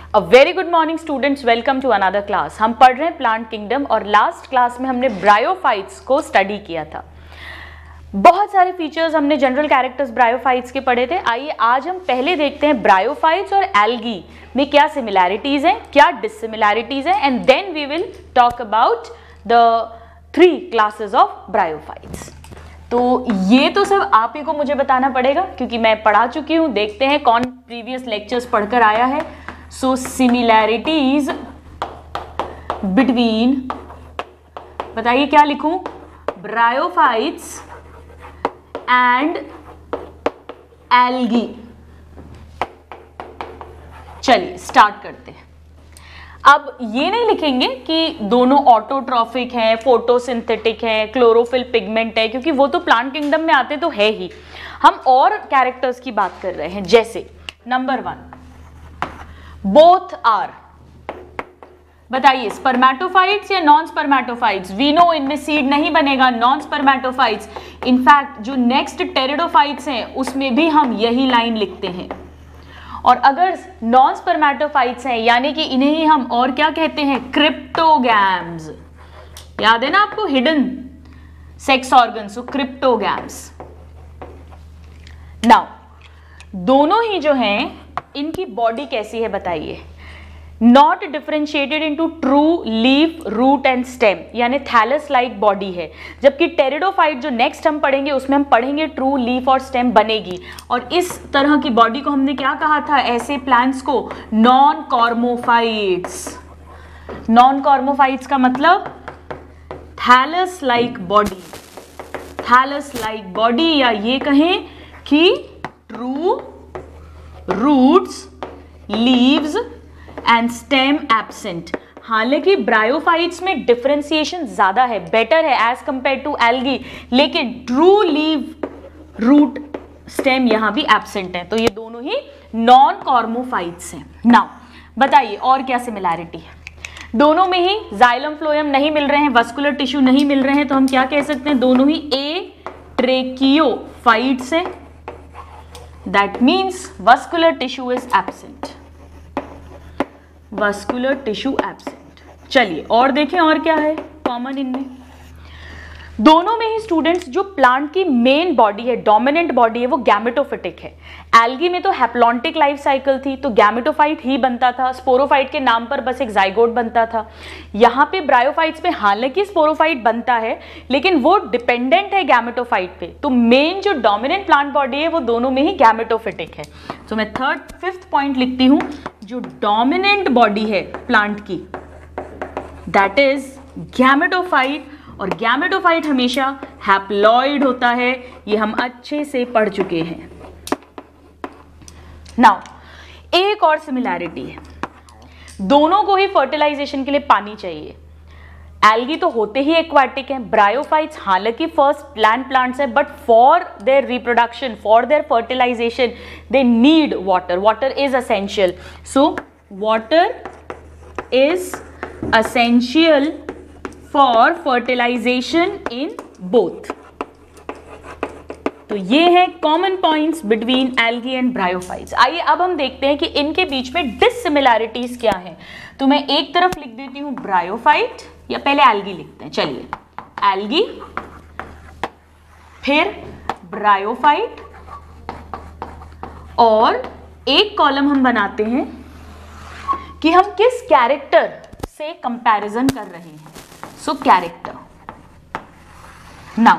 A very good morning students, welcome to another class. हम पढ़ रहे हैं प्लांट किंगडम और लास्ट क्लास में हमने ब्रायोफाइट्स को स्टडी किया था। बहुत सारे फीचर्स हमने जनरल कैरेक्टर्स ब्रायोफाइट्स के पढ़े थे। आइए आज हम पहले देखते हैं ब्रायोफाइट्स और एल्गी में क्या सिमिलैरिटीज हैं, क्या डिससिमिलैरिटीज हैं, and then we will talk about the 3 classes of bryophytes. तो ये तो सब आप ही को मुझे बताना पड़ेगा क्योंकि मैं पढ़ा चुकी हूँ। देखते हैं कौन प्रीवियस लेक्चर्स पढ़कर आया है। सो सिमिलैरिटीज बिटवीन, बताइए क्या लिखूं, ब्रायोफाइट्स एंड एल्गी। चलिए स्टार्ट करते हैं। अब ये नहीं लिखेंगे कि दोनों ऑटोट्रॉफिक हैं, फोटोसिंथेटिक हैं, क्लोरोफिल पिगमेंट है, क्योंकि वो तो प्लांट किंगडम में आते तो है ही। हम और कैरेक्टर्स की बात कर रहे हैं, जैसे नंबर 1 बोथ आर। बताइए स्पर्मेटोफाइट्स या नॉन स्पर्मेटोफाइट्स। वी नो इनमें सीड नहीं बनेगा, नॉन स्पर्मेटोफाइट्स। इनफैक्ट जो नेक्स्ट टेरिडोफाइट्स हैं उसमें भी हम यही लाइन लिखते हैं। और अगर नॉन स्पर्मेटोफाइट्स हैं यानी कि इन्हें ही हम और क्या कहते हैं, क्रिप्टोगैम्स। याद है ना आपको, hidden sex organs, so cryptogams. Now दोनों ही जो हैं इनकी बॉडी कैसी है बताइए। Not differentiated into true leaf, root and stem, यानी थैलस लाइक बॉडी है। जबकि टेरिडोफाइट जो नेक्स्ट हम पढ़ेंगे उसमें हम पढ़ेंगे ट्रू लीफ और स्टेम बनेगी। और इस तरह की बॉडी को हमने क्या कहा था, ऐसे प्लांट्स को नॉन कॉर्मोफाइट्स। नॉन कॉर्मोफाइट्स का मतलब thallus like body, thallus like body, या ये कहें कि true roots, leaves and stem absent. हालांकि ब्रायोफाइट्स में डिफरेंशिएशन ज्यादा है, बेटर है एज कंपेयर टू एल्गी, लेकिन ट्रू लीव, रूट, स्टेम यहां भी एब्सेंट है। तो ये दोनों ही नॉन कॉर्मोफाइट्स हैं। नाउ बताइए और क्या सिमिलैरिटी है। दोनों में ही जाइलम फ्लोएम नहीं मिल रहे हैं, वस्कुलर टिश्यू नहीं मिल रहे हैं, तो हम क्या कह सकते हैं, दोनों ही ए ट्रेकियोफाइट्स हैं। That means vascular tissue is absent. Vascular tissue absent. चलिए और देखें और क्या है कॉमन इनमें। दोनों में ही स्टूडेंट्स जो प्लांट की मेन बॉडी है, डोमिनेंट बॉडी है, वो गैमेटोफिटिक है। एल्गी में तो हैप्लॉन्टिक लाइफ साइकिल थी, तो गैमेटोफाइट ही बनता था। स्पोरोफाइट के नाम पर बस एक जाइगोट बनता था। यहाँ पे ब्रायोफाइट्स में हालांकि स्पोरोफाइट बनता है, लेकिन वो डिपेंडेंट है गैमेटोफाइट पे। तो मेन जो डोमिनेंट प्लांट बॉडी है वो दोनों में ही गैमेटोफिटिक है। तो मैं 5th पॉइंट लिखती हूँ, जो डोमिनेंट बॉडी है प्लांट की, दैट इज गैमेटोफाइट। और गैमेटोफाइट हमेशा हैप्लॉइड होता है, ये हम अच्छे से पढ़ चुके हैं। नाउ एक और सिमिलैरिटी है, दोनों को ही फर्टिलाइजेशन के लिए पानी चाहिए। एल्गी तो होते ही एक्वाटिक हैं, ब्रायोफाइट्स हालांकि फर्स्ट लैंड प्लांट्स हैं, but for their reproduction, for their fertilization they need water. Water is essential, so water is essential for fertilization in both. तो ये है common points between algae and bryophytes. आइए अब हम देखते हैं कि इनके बीच में डिससिमिलैरिटीज क्या हैं। तो मैं एक तरफ लिख देती हूं ब्रायोफाइट, या पहले एल्गी लिखते हैं। चलिए एल्गी, फिर ब्रायोफाइट, और एक कॉलम हम बनाते हैं कि हम किस कैरेक्टर से कंपैरिजन कर रहे हैं। So character. Now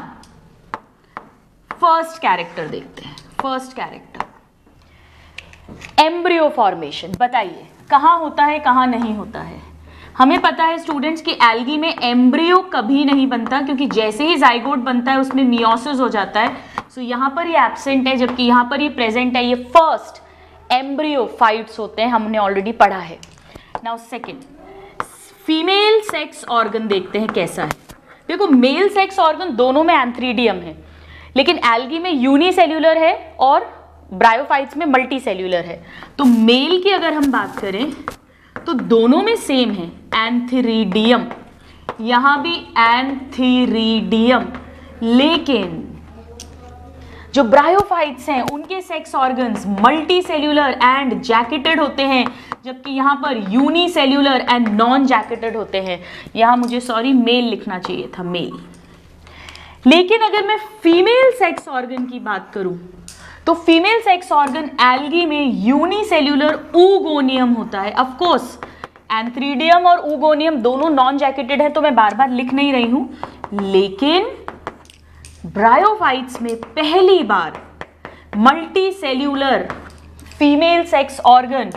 first character देखते हैं। First character embryo formation. बताइए कहां होता है, कहां नहीं होता है। हमें पता है स्टूडेंट्स कि एल्गी में एम्ब्रियो कभी नहीं बनता, क्योंकि जैसे ही जाइगोट बनता है उसमें मियोसिस हो जाता है। सो यहां पर ये एब्सेंट है, जबकि यहां पर ये प्रेजेंट है। ये फर्स्ट एम्ब्रियोफाइट्स होते हैं, हमने ऑलरेडी पढ़ा है। Now second, female sex organ देखते हैं कैसा है। देखो मेल सेक्स ऑर्गन दोनों में एंथ्रीडियम है, लेकिन एल्गी में यूनिसेल्यूलर है और ब्रायोफाइट्स में मल्टीसेल्यूलर है। तो मेल की अगर हम बात करें तो दोनों में सेम है, एंथ्रीडियम, यहां भी एंथ्रीडियम। लेकिन जो ब्रायोफाइट्स हैं उनके sex organs multi cellular and jacketed होते हैं, जबकि यहाँ पर यूनिसेल्यूलर एंड नॉन जैकेटेड होते हैं। यहाँ मुझे सॉरी मेल लिखना चाहिए था, मेल। लेकिन अगर मैं फीमेल सेक्स ऑर्गन की बात करूं तो फीमेल सेक्स ऑर्गन एल्गी में यूनिसेल्यूलर ऊगोनियम होता है। ऑफ कोर्स एंथ्रीडियम और ऊगोनियम दोनों नॉन जैकेटेड है, तो मैं बार बार लिख नहीं रही हूं, लेकिन ब्रायोफाइट्स में पहली बार multi cellular female sex organ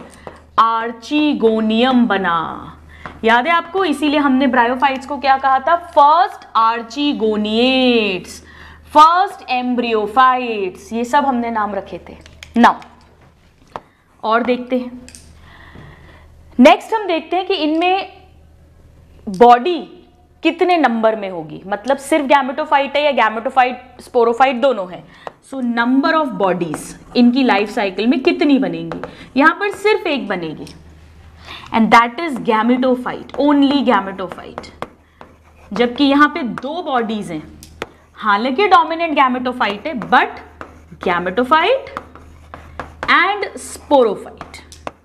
archegonium बना। याद है आपको, इसीलिए हमने ब्रायोफाइट्स को क्या कहा था, फर्स्ट आर्चिगोनिएट्स, फर्स्ट एम्ब्रियोफाइट्स, ये सब हमने नाम रखे थे। नाउ और देखते हैं, नेक्स्ट हम देखते हैं कि इनमें बॉडी कितने नंबर में होगी, मतलब सिर्फ गैमेटोफाइट है या गैमेटोफाइट स्पोरोफाइट दोनों है। सो नंबर ऑफ बॉडीज इनकी लाइफ साइकिल में कितनी बनेंगी, यहां पर सिर्फ एक बनेगी, and that is gametophyte, only gametophyte. जबकि यहां पे दो बॉडीज हैं, हालांकि डोमिनेंट गैमेटोफाइट है, but gametophyte and sporophyte,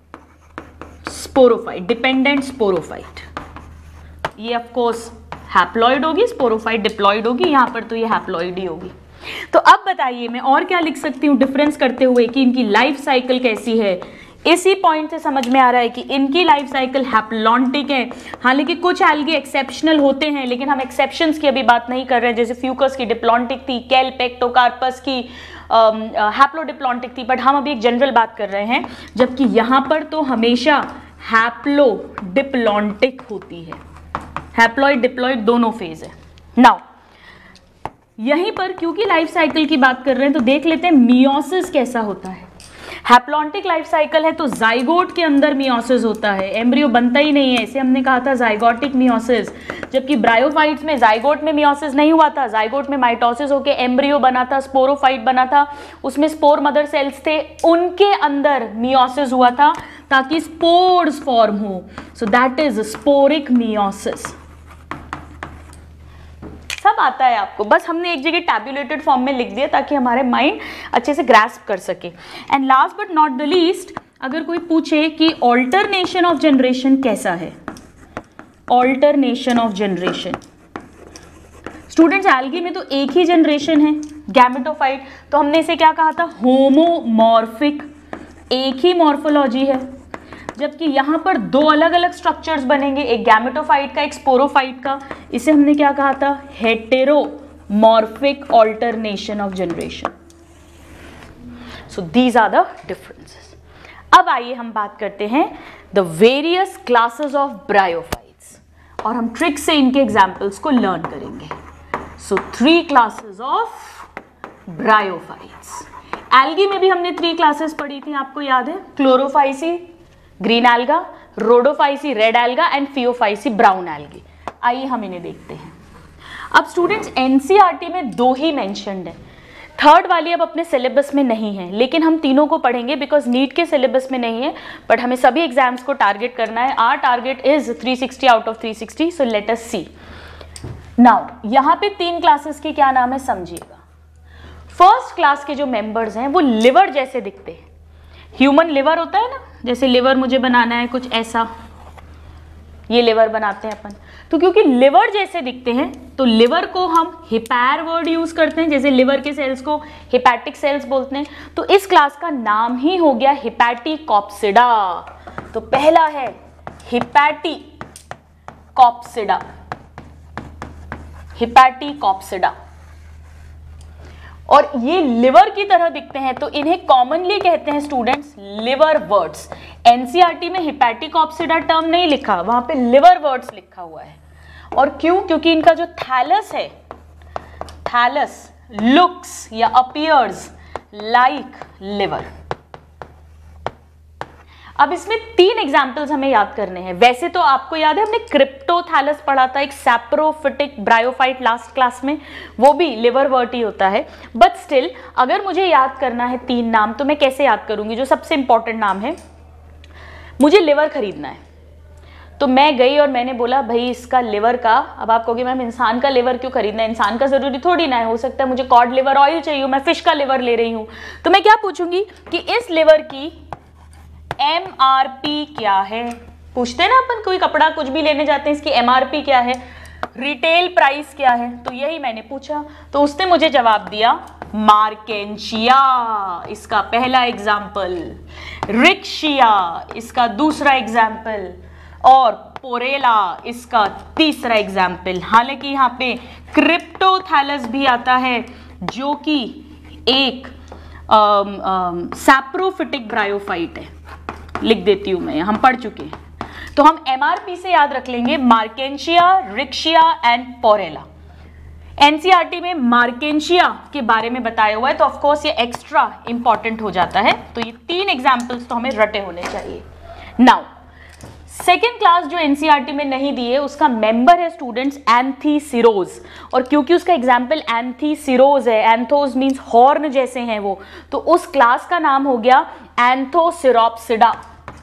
sporophyte, dependent sporophyte. ये ऑफ कोर्स हैप्लॉइड होगी, स्पोरोफाइट डिप्लॉइड होगी, यहां पर तो ये हैप्लॉइड ही होगी। तो अब बताइए मैं और क्या लिख सकती हूं डिफरेंस करते हुए कि इनकी लाइफ साइकिल कैसी है। इसी पॉइंट से समझ में आ रहा है कि इनकी लाइफ साइकिल हैप्लॉन्टिक है। हालांकि कुछ एल्गे एक्सेप्शनल होते हैं, लेकिन हम एक्सेप्शंस की अभी बात नहीं कर रहे हैं, जैसे फ्यूकस की डिप्लॉन्टिक थी, केल्प एक्टोकार्पस की हैप्लोडिप्लॉन्टिक थी, बट हम अभी एक जनरल बात कर रहे हैं। जबकि यहां पर तो हमेशा हैप्लोडिप्लॉन्टिक होती है, हैप्लॉइड डिप्लॉइड दोनों फेज है। नाउ यहीं पर क्योंकि लाइफ साइकिल की बात कर रहे हैं तो देख लेते हैं मियोसिस कैसा होता है। हैप्लॉन्टिक लाइफ साइकिल है तो जाइगोट के अंदर मियोसिस होता है, एम्ब्रियो बनता ही नहीं है, इसे हमने कहा था जाइगोटिक मियोसिस। जबकि ब्रायोफाइट्स में जाइगोट में मियोसिस नहीं हुआ था, जाइगोट में माइटोसिस होकर एम्ब्रियो बना था, स्पोरोफाइट बना था, उसमें स्पोर मदर सेल्स थे, उनके अंदर मियोसिस हुआ था ताकि स्पोर्स फॉर्म हो। So that is sporic meiosis. सब आता है आपको, बस हमने एक जगह टैब्यूलेटेड फॉर्म में लिख दिया ताकि हमारे माइंड अच्छे से ग्रास्प कर सके। And last but not the least, अगर कोई पूछे कि ऑल्टरनेशन ऑफ जनरेशन कैसा है, alternation of generation, students algae में तो एक ही जनरेशन है गैमेटोफाइट, तो हमने इसे क्या कहा था, होमोमॉर्फिक, एक ही मॉर्फोलॉजी है। जबकि यहां पर दो अलग अलग स्ट्रक्चर्स बनेंगे, एक गैमेटोफाइट का, एक स्पोरोफाइट का, इसे हमने क्या कहा था, heteromorphic alternation of generation. So these are the differences. अब आइए हम बात करते हैं the various classes of bryophytes, और हम ट्रिक से इनके एग्जाम्पल्स को लर्न करेंगे। So 3 classes of bryophytes. Algae में भी हमने 3 क्लासेस पढ़ी थी, आपको याद है, Chlorophyceae green alga, Rhodophyceae red alga and Phaeophyceae brown algae. आइए हम इन्हें देखते हैं। अब स्टूडेंट्स एनसीईआरटी में 2 ही मेंशन्ड है, थर्ड वाली अब अपने सिलेबस में नहीं है, लेकिन हम तीनों को पढ़ेंगे बिकॉज नीट के सिलेबस में नहीं है, बट हमें सभी एग्जाम्स को टारगेट करना है। Our target is 360 out of 360, so let us see. Now यहाँ पे 3 क्लासेस की क्या नाम है समझिएगा। फर्स्ट क्लास के जो मेंबर्स हैं वो लिवर जैसे दिखते हैं, ह्यूमन लिवर होता है ना, जैसे लिवर मुझे बनाना है कुछ ऐसा, ये लिवर बनाते हैं अपन, तो क्योंकि लिवर जैसे दिखते हैं तो लिवर को हम हिपैर वर्ड यूज करते हैं, जैसे लिवर के सेल्स को हिपैटिक सेल्स बोलते हैं, तो इस क्लास का नाम ही हो गया हिपैटिकॉप्सिडा। तो पहला है हिपैटिकॉप्सिडा, हिपैटिकॉप्सिडा, और ये लिवर की तरह दिखते हैं तो इन्हें कॉमनली कहते हैं स्टूडेंट्स लिवर वर्ड्स। एनसीईआरटी में हिपैटिकॉप्सिडा टर्म नहीं लिखा, वहां पे लिवर वर्ड्स लिखा हुआ है। और क्यों? क्योंकि इनका जो थैलस है, थैलस लुक्स या अपीयर्स लाइक लिवर। अब इसमें 3 एग्जाम्पल्स हमें याद करने हैं। वैसे तो आपको याद है हमने क्रिप्टोथैलस पढ़ा था, एक सैप्रोफिटिक ब्रायोफाइट लास्ट क्लास में, वो भी लिवर वर्ट ही होता है, बट स्टिल अगर मुझे याद करना है 3 नाम तो मैं कैसे याद करूंगी? जो सबसे इंपॉर्टेंट नाम है, मुझे लिवर खरीदना है, तो मैं गई और मैंने बोला भाई इसका लिवर का, अब आप कहोगे मैम इंसान का लिवर क्यों खरीदना है, इंसान का जरूरी थोड़ी ना है, हो सकता है मुझे कॉड लिवर ऑयल चाहिए, मैं फिश का लिवर ले रही हूं, तो मैं क्या पूछूंगी कि इस लिवर की MRP क्या है? पूछते हैं ना अपन, कोई कपड़ा कुछ भी लेने जाते हैं, इसकी MRP क्या है, रिटेल प्राइस क्या है, तो यही मैंने पूछा, तो उसने मुझे जवाब दिया मार्केंशिया, इसका पहला एग्जाम्पल, रिक्शिया इसका दूसरा एग्जाम्पल, और पोरेला इसका तीसरा एग्जाम्पल। हालांकि यहाँ पे क्रिप्टोथैलस भी आता है जो कि एक सैप्रोफिटिक ब्रायोफाइट है, लिख देती हूं मैं, हम पढ़ चुके हैं। तो हम MRP से याद रख लेंगे Marchantia, Riccia and Porella. NCERT में मार्केंशिया के बारे में बताया हुआ है, तो ऑफकोर्स ये एक्स्ट्रा इंपॉर्टेंट हो जाता है, तो ये 3 एग्जाम्पल्स तो हमें रटे होने चाहिए। नाउ सेकेंड क्लास जो NCERT में नहीं दी है, उसका मेंबर है स्टूडेंट्स एंथीसिरोज, और क्योंकि उसका एग्जाम्पल एंथीसिरोज है, एंथोस मीन्स हॉर्न जैसे हैं वो, तो उस क्लास का नाम हो गया एंथोसिरोप्सिडा,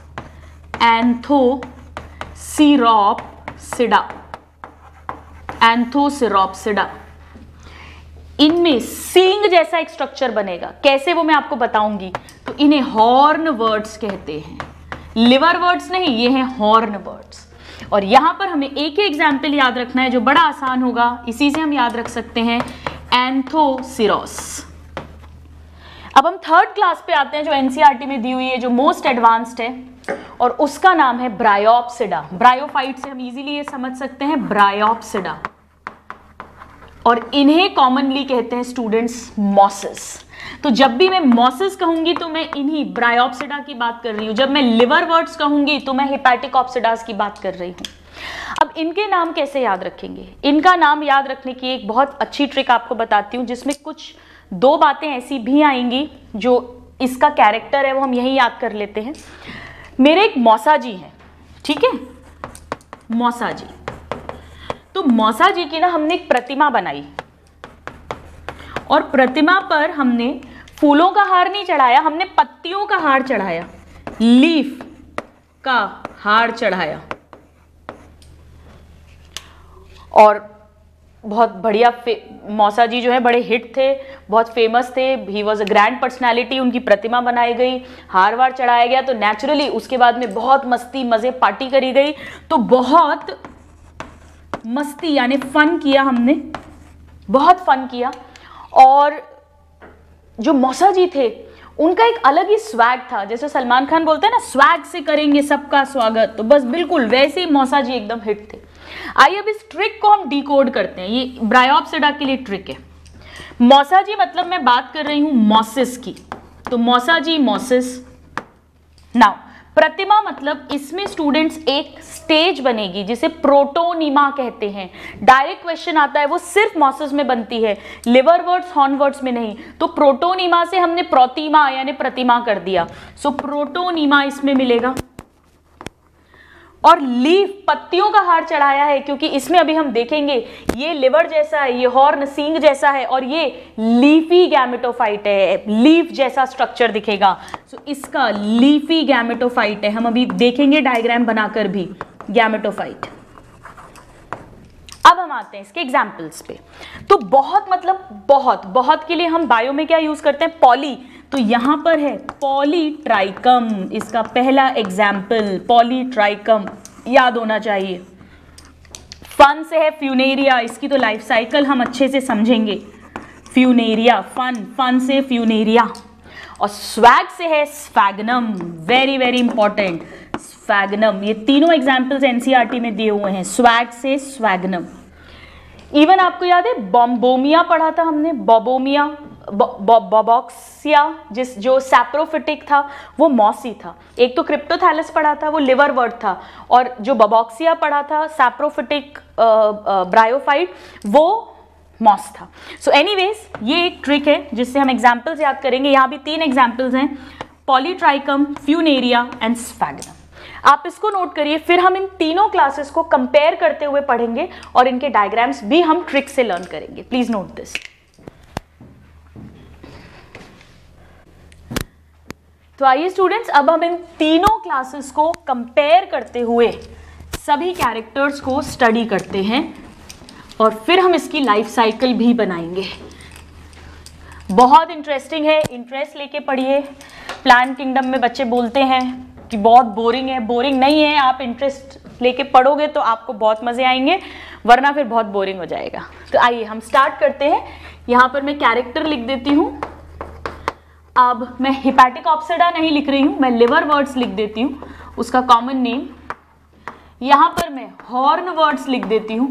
एंथोसिरोप्सिडा, एंथोसिरोप्सिडा। इनमें सींग जैसा एक स्ट्रक्चर बनेगा, कैसे वो मैं आपको बताऊंगी। तो इन्हें हॉर्न वर्ड्स कहते हैं, लिवर वर्ड्स नहीं, ये हैं हॉर्न वर्ड्स। और यहां पर हमें एक ही एग्जाम्पल याद रखना है जो बड़ा आसान होगा, इसी से हम याद रख सकते हैं, एंथोसिरोस। अब हम थर्ड क्लास पे आते हैं जो NCERT में दी हुई है, जो मोस्ट एडवांस्ड है, और उसका नाम है ब्रायोप्सिडा। ब्रायोफाइट से हम इजीली ये समझ सकते हैं, ब्रायोप्सिडा, और इन्हें कॉमनली कहते हैं स्टूडेंट्स मॉसेस। तो जब भी मैं मॉसेस कहूंगी तो मैं इन्हीं ब्रायोप्सिडा की बात कर रही हूं, जब मैं लिवर वर्ड्स कहूंगी तो मैं हेपेटिक ऑप्सिडास की बात कर रही हूं। अब इनके नाम कैसे याद रखेंगे? इनका नाम याद रखने की एक बहुत अच्छी ट्रिक आपको बताती हूं, जिसमें कुछ 2 बातें ऐसी भी आएंगी जो इसका कैरेक्टर है वो हम यही याद कर लेते हैं। मेरे एक मौसा जी हैं, ठीक है, मौसा जी, तो मौसा जी की ना हमने एक प्रतिमा बनाई, और प्रतिमा पर हमने फूलों का हार नहीं चढ़ाया, हमने पत्तियों का हार चढ़ाया, लीफ का हार चढ़ाया, और बहुत बढ़िया मौसा जी जो है बड़े हिट थे, बहुत फेमस थे, he was a grand personality, उनकी प्रतिमा बनाई गई, हार वार चढ़ाया गया, तो नेचुरली उसके बाद में बहुत मस्ती मजे पार्टी करी गई, तो बहुत मस्ती यानी फन किया हमने, बहुत फन किया। और जो मौसा जी थे उनका एक अलग ही स्वैग था, जैसे सलमान खान बोलते हैं ना, स्वैग से करेंगे सबका स्वागत, तो बस बिल्कुल वैसे ही मौसा जी एकदम हिट थे। आइए अब इस ट्रिक को हम डिकोड करते हैं, ये ब्रायोप्सिडा के लिए ट्रिक है। मौसा जी मतलब मैं बात कर रही हूं मॉसिस की, तो मौसा जी मॉसिस। नाउ प्रतिमा मतलब इसमें स्टूडेंट्स एक स्टेज बनेगी जिसे प्रोटोनिमा कहते हैं। डायरेक्ट क्वेश्चन आता है वो सिर्फ मॉसिस में बनती है, लिवर वर्ड्स हॉर्न वर्ड्स में नहीं, तो प्रोटोनिमा से हमने प्रोतिमा यानी प्रतिमा कर दिया, सो प्रोटोनिमा इसमें मिलेगा। और लीफ पत्तियों का हार चढ़ाया है, क्योंकि इसमें अभी हम देखेंगे ये लिवर जैसा है, ये हॉर्न सींग जैसा है, और ये लीफी गैमेटोफाइट है, लीफ जैसा स्ट्रक्चर दिखेगा, सो इसका लीफी गैमेटोफाइट है। हम अभी देखेंगे डायग्राम बनाकर भी गैमेटोफाइट। अब हम आते हैं इसके एग्जाम्पल्स पे। तो बहुत मतलब बहुत के लिए हम बायो में क्या यूज करते हैं, पॉली, तो यहां पर है पॉलीट्राइकम, इसका पहला एग्जाम्पल पॉलीट्राइकम याद होना चाहिए। फन से है फ्यूनेरिया, इसकी तो लाइफ साइकिल हम अच्छे से समझेंगे। फ्यूनेरिया फन से फ्यूनेरिया, और स्वैग से है Sphagnum, very very important, Sphagnum. ये तीनों एग्जाम्पल्स NCERT में दिए हुए हैं, स्वैग से स्वैगनम। इवन आपको याद है बॉम्बोमिया पढ़ा था हमने, बॉबोमिया, बॉबॉक्सिया, जो सैप्रोफिटिक था वो मॉसी था। एक तो क्रिप्टोथैलस पढ़ा था वो लिवर वर्ड था, और जो बॉबॉक्सिया पढ़ा था सैप्रोफिटिक ब्रायोफाइट वो मॉस था। सो एनीवेज ये एक ट्रिक है जिससे हम एग्जाम्पल्स याद करेंगे। यहाँ भी 3 एग्जाम्पल्स हैं, पॉलीट्राइकम, फ्यूनेरिया एंड स्फैगनम। आप इसको नोट करिए, फिर हम इन तीनों क्लासेस को कंपेयर करते हुए पढ़ेंगे और इनके डायग्राम्स भी हम ट्रिक से लर्न करेंगे। Please note this. तो आइए स्टूडेंट्स, अब हम इन तीनों क्लासेस को कंपेयर करते हुए सभी कैरेक्टर्स को स्टडी करते हैं और फिर हम इसकी लाइफ साइकिल भी बनाएंगे। बहुत इंटरेस्टिंग है, इंटरेस्ट लेके पढ़िए। प्लांट किंगडम में बच्चे बोलते हैं कि बहुत बोरिंग है, बोरिंग नहीं है, आप इंटरेस्ट लेके पढ़ोगे तो आपको बहुत मजे आएंगे, वरना फिर बहुत बोरिंग हो जाएगा। तो आइए हम स्टार्ट करते हैं। यहाँ पर मैं कैरेक्टर लिख देती हूँ। अब मैं हिपैटिक ऑप्सिडा नहीं लिख रही हूँ, मैं लिवर वर्ड्स लिख देती हूँ, उसका कॉमन नेम। यहाँ पर मैं हॉर्न वर्ड्स लिख देती हूँ,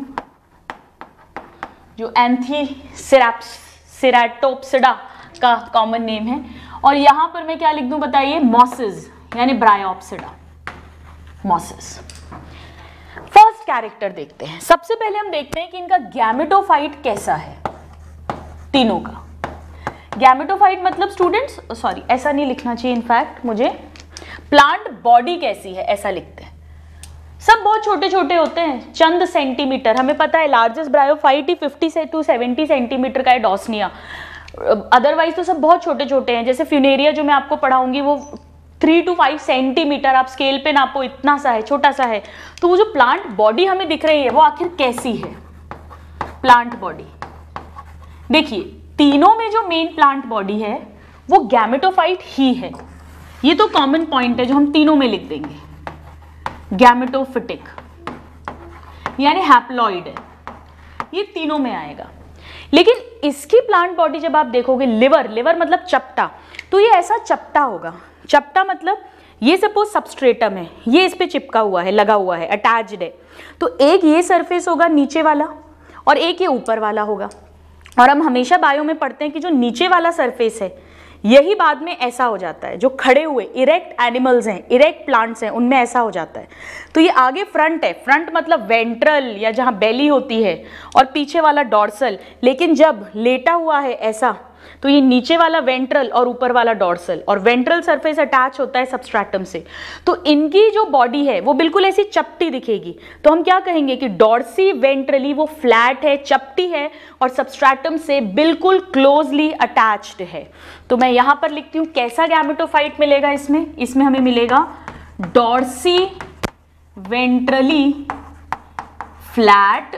जो एंथीसेराटोप्सिडा का कॉमन नेम है। और यहाँ पर मैं क्या लिख दूँ बताइए, मॉसेस यानी ब्रायोप्सिडा, मॉसेस। फर्स्ट कैरेक्टर देखते हैं। सबसे पहले हम देखते हैं कि इनका गैमेटोफाइट कैसा है, तीनों का। गैमेटोफाइट मतलब स्टूडेंट्स, सॉरी ऐसा नहीं लिखना चाहिए, इनफैक्ट मुझे प्लांट बॉडी कैसी है ऐसा लिखते हैं। सब बहुत छोटे छोटे होते हैं, चंद सेंटीमीटर, हमें पता है लार्जेस्ट ब्रायोफाइट ही 50 से 70 सेंटीमीटर का है, डॉसनिया। अदरवाइज तो सब बहुत छोटे छोटे हैं। जैसे फ्यूनेरिया जो मैं आपको पढ़ाऊंगी वो 3 to 5 सेंटीमीटर, आप स्केल पे नापो, इतना सा है, छोटा सा है। तो वो जो प्लांट बॉडी हमें दिख रही है वो आखिर कैसी है, प्लांट बॉडी। देखिए तीनों में जो मेन प्लांट बॉडी है वो गैमेटोफाइट ही है। ये तो कॉमन पॉइंट है जो हम तीनों में लिख देंगे, गैमेटोफिटिक यानी हैप्लॉइड है, ये तीनों में आएगा। लेकिन इसकी प्लांट बॉडी जब आप देखोगे, लिवर, लिवर मतलब चपटा, तो ये ऐसा चपटा होगा। चपटा मतलब ये सपोज सबस्ट्रेटम है, ये इस पे चिपका हुआ है, लगा हुआ है, अटैच्ड है। तो एक ये सरफेस होगा नीचे वाला और एक ये ऊपर वाला होगा। और हम हमेशा बायो में पढ़ते हैं कि जो नीचे वाला सरफेस है यही बाद में ऐसा हो जाता है। जो खड़े हुए इरेक्ट एनिमल्स हैं, इरेक्ट प्लांट्स हैं, उनमें ऐसा हो जाता है। तो ये आगे फ्रंट है, फ्रंट मतलब वेंट्रल या जहाँ बेली होती है, और पीछे वाला डॉर्सल। लेकिन जब लेटा हुआ है ऐसा, तो ये नीचे वाला वेंट्रल और ऊपर वाला डॉर्सल, और वेंट्रल सरफेस अटैच होता है सबस्ट्रैटम से। तो इनकी जो बॉडी है वो बिल्कुल ऐसी चपटी दिखेगी। तो हम क्या कहेंगे कि डॉर्सी वेंट्रली वो फ्लैट है, चपटी है, और सबस्ट्रैटम से बिल्कुल क्लोजली अटैच्ड है। तो मैं यहां पर लिखती हूं कैसा गैमेटोफाइट मिलेगा इसमें हमें मिलेगा डॉर्सी वेंट्रली फ्लैट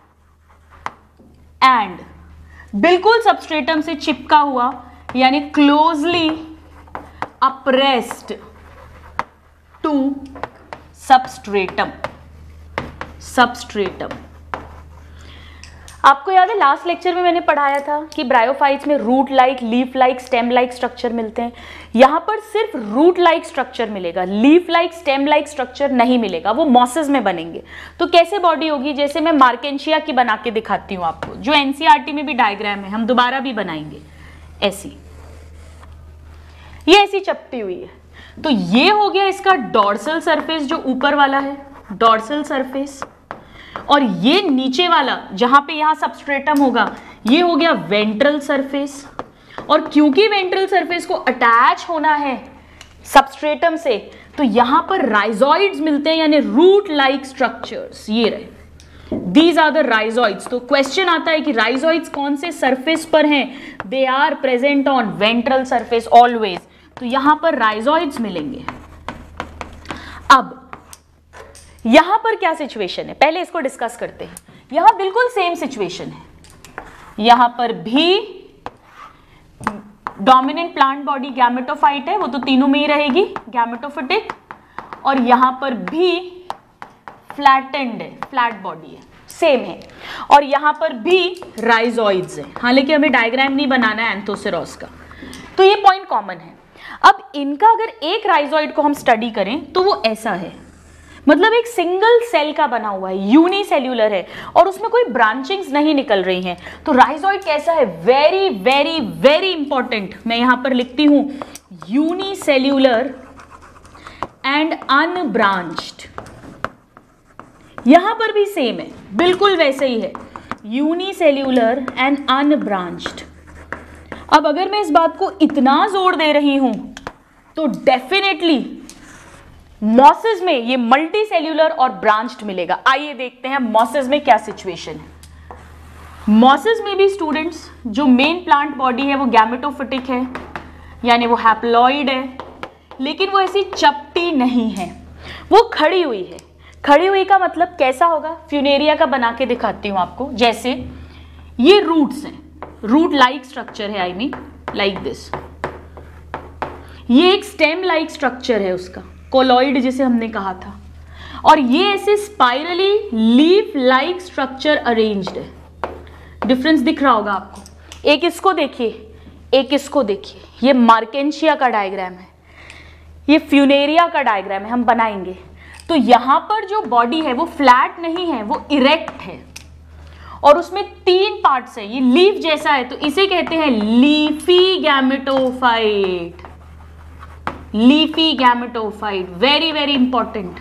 एंड बिल्कुल सबस्ट्रेटम से चिपका हुआ यानी क्लोजली अप्रेस्ड टू सबस्ट्रेटम। आपको याद है लास्ट लेक्चर में मैंने पढ़ाया था कि ब्रायोफाइट्स में root like, leaf like, stem like structure मिलते हैं। यहां पर सिर्फ रूट लाइक स्ट्रक्चर मिलेगा, leaf like, stem like structure नहीं मिलेगा, वो मॉसेस में बनेंगे। तो कैसे बॉडी होगी, जैसे मैं मार्केंशिया की बना के दिखाती हूं आपको, जो एनसीईआरटी में भी डायग्राम है, हम दोबारा भी बनाएंगे ऐसी। ये ऐसी चपटी हुई है। तो ये हो गया इसका डॉर्सल सरफेस जो ऊपर वाला है, डॉर्सल सरफेस। और ये नीचे वाला जहां पे यहां सबस्ट्रेटम होगा, ये हो गया वेंट्रल सरफेस। और क्योंकि वेंट्रल सरफेस को अटैच होना है सबस्ट्रेटम से, तो यहां पर राइजॉइड्स मिलते हैं यानी रूट लाइक स्ट्रक्चर्स। ये रहे, दीज आर द राइजॉइड्स। तो क्वेश्चन आता है कि राइजॉइड्स कौन से सरफेस पर हैं, they are present on ventral surface always. तो यहां पर राइजॉइड्स मिलेंगे। अब यहां पर क्या सिचुएशन है, पहले इसको डिस्कस करते हैं। यहां बिल्कुल सेम सिचुएशन है, यहां पर भी डोमिनेंट प्लांट बॉडी गैमेटोफाइट है, वो तो तीनों में ही रहेगी, गैमेटोफिटिक। और यहां पर भी फ्लैटेंड है, फ्लैट बॉडी है, सेम है। और यहां पर भी राइजॉइड्स है, हालांकि हमें डायग्राम नहीं बनाना है एंथोसेरॉस का। तो ये पॉइंट कॉमन है। अब इनका अगर एक राइजॉइड को हम स्टडी करें तो वो ऐसा है, मतलब एक सिंगल सेल का बना हुआ है, यूनिसेल्यूलर है, और उसमें कोई ब्रांचिंग्स नहीं निकल रही हैं। तो राइजॉइड कैसा है, वेरी वेरी वेरी इंपॉर्टेंट, मैं यहां पर लिखती हूं यूनिसेल्यूलर एंड अनब्रांच्ड। यहां पर भी सेम है, बिल्कुल वैसे ही है, यूनिसेल्यूलर एंड अनब्रांच्ड। अब अगर मैं इस बात को इतना जोर दे रही हूं तो डेफिनेटली मॉसेस में ये मल्टी सेल्यूलर और ब्रांच्ड मिलेगा। आइए देखते हैं मॉसेस में क्या सिचुएशन है। मॉसेस में भी स्टूडेंट्स जो मेन प्लांट बॉडी है वो गैमेटोफिटिक है, यानी वो हैप्लॉइड है, लेकिन वो ऐसी चपटी नहीं है, वो खड़ी हुई है। खड़ी हुई का मतलब कैसा होगा, फ्यूनेरिया का बना के दिखाती हूं आपको। जैसे ये रूट्स हैं, रूट लाइक स्ट्रक्चर है, आई मीन लाइक दिस। ये एक स्टेम लाइक स्ट्रक्चर है उसका, कोलॉइड जिसे हमने कहा था, और ये ऐसे spirally leaf like structure arranged है। डिफरेंस दिख रहा होगा आपको, एक इसको देखिए, एक इसको देखिए। ये मार्केंशिया का डायग्राम है, ये फ्यूनेरिया का डायग्राम है, हम बनाएंगे। तो यहां पर जो बॉडी है वो फ्लैट नहीं है, वो इरेक्ट है, और उसमें 3 पार्ट्स है। ये लीफ जैसा है, तो इसे कहते हैं leafy gametophyte. Leafy gametophyte, very very important.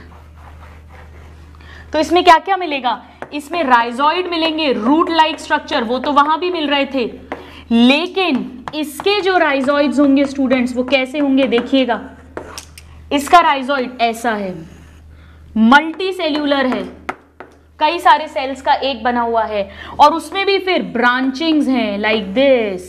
तो इसमें क्या क्या मिलेगा? इसमें राइजोइड मिलेंगे, रूट लाइक स्ट्रक्चर, वो तो वहां भी मिल रहे थे, लेकिन इसके जो राइजोइड्स होंगे स्टूडेंट्स, वो कैसे होंगे देखिएगा। इसका राइजोइड ऐसा है, मल्टी सेल्यूलर है, कई सारे सेल्स का एक बना हुआ है, और उसमें भी फिर ब्रांचिंग्स हैं लाइक दिस।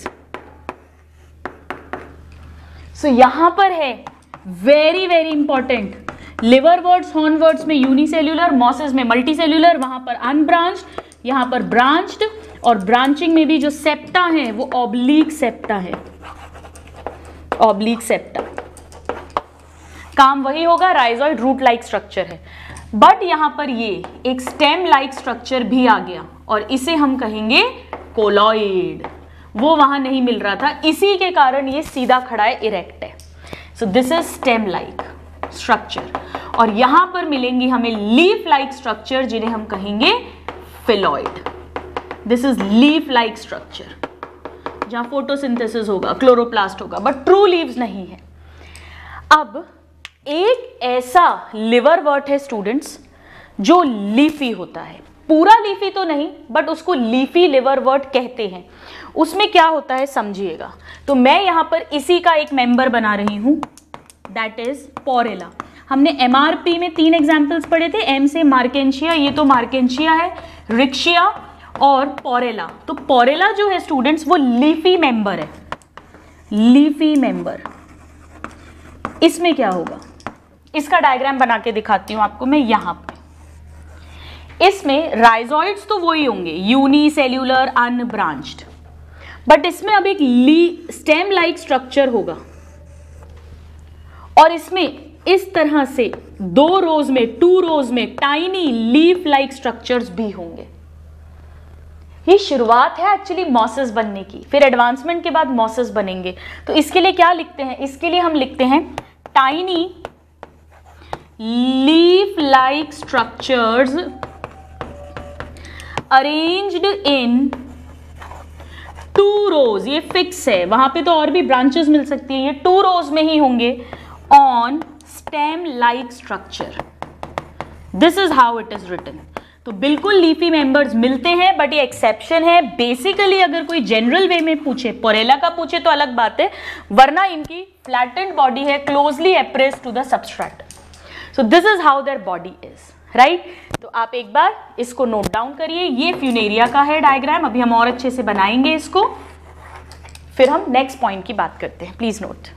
सो यहां पर है very very important, liverworts hornworts में यूनिसेल्यूलर, मॉसेस में मल्टीसेल्यूलर, वहां पर अनब्रांच्ड, यहां पर ब्रांच्ड, और ब्रांचिंग में भी जो सेप्टा है वो ऑब्लिक सेप्टा है, ऑब्लिक सेप्टा। काम वही होगा, राइजोइड रूट लाइक स्ट्रक्चर है, बट यहां पर ये एक स्टेम लाइक स्ट्रक्चर भी आ गया, और इसे हम कहेंगे कोलॉइड। वो वहां नहीं मिल रहा था, इसी के कारण ये सीधा खड़ा है, इरेक्ट है। So this is stem like structure, और यहां पर मिलेंगी हमें लीफ लाइक स्ट्रक्चर, जिन्हें हम कहेंगे phylloid. This is leaf like structure, जहां फोटोसिंथेसिस होगा, क्लोरोप्लास्ट होगा, बट ट्रू लीव्स नहीं है। अब एक ऐसा लिवरवर्ट है स्टूडेंट्स जो लीफी होता है, पूरा लीफी तो नहीं, बट उसको लीफी लिवरवर्ट कहते हैं। उसमें क्या होता है समझिएगा। तो मैं यहां पर इसी का एक मेंबर बना रही हूं, दैट इज पोरेला। हमने एमआरपी में 3 एग्जाम्पल्स पढ़े थे, एम से मार्केंशिया, ये तो मार्केंशिया है, रिक्शिया और पोरेला। तो पोरेला जो है स्टूडेंट्स वो लीफी मेंबर है, लीफी मेंबर। इसमें क्या होगा, इसका डायग्राम बना के दिखाती हूं आपको मैं यहां पे। इसमें राइजोइड्स तो वही होंगे, यूनिसेल्यूलर अनब्रांच्ड, बट इसमें अब एक स्टेम लाइक स्ट्रक्चर होगा, और इसमें इस तरह से 2 रोज में, 2 रोज में टाइनी लीफ लाइक स्ट्रक्चर्स भी होंगे। ये शुरुआत है एक्चुअली मॉसेस बनने की, फिर एडवांसमेंट के बाद मॉसेस बनेंगे। तो इसके लिए क्या लिखते हैं, इसके लिए हम लिखते हैं tiny leaf like structures arranged in 2 rows. ये फिक्स है, वहां पे तो और भी ब्रांचेस मिल सकती है, ये 2 रोज में ही होंगे, on stem like structure. This is how it is written. तो बिल्कुल लीफी मेंबर्स मिलते हैं, बट ये एक्सेप्शन है। बेसिकली अगर कोई जनरल वे में पूछे, पोरेला का पूछे तो अलग बात है, वरना इनकी फ्लैटेंड बॉडी है, closely appressed to the substrate. So this is how their body is, right. तो आप एक बार इसको नोट डाउन करिए। ये फ्यूनेरिया का है डायग्राम, अभी हम और अच्छे से बनाएंगे इसको, फिर हम नेक्स्ट पॉइंट की बात करते हैं। Please note.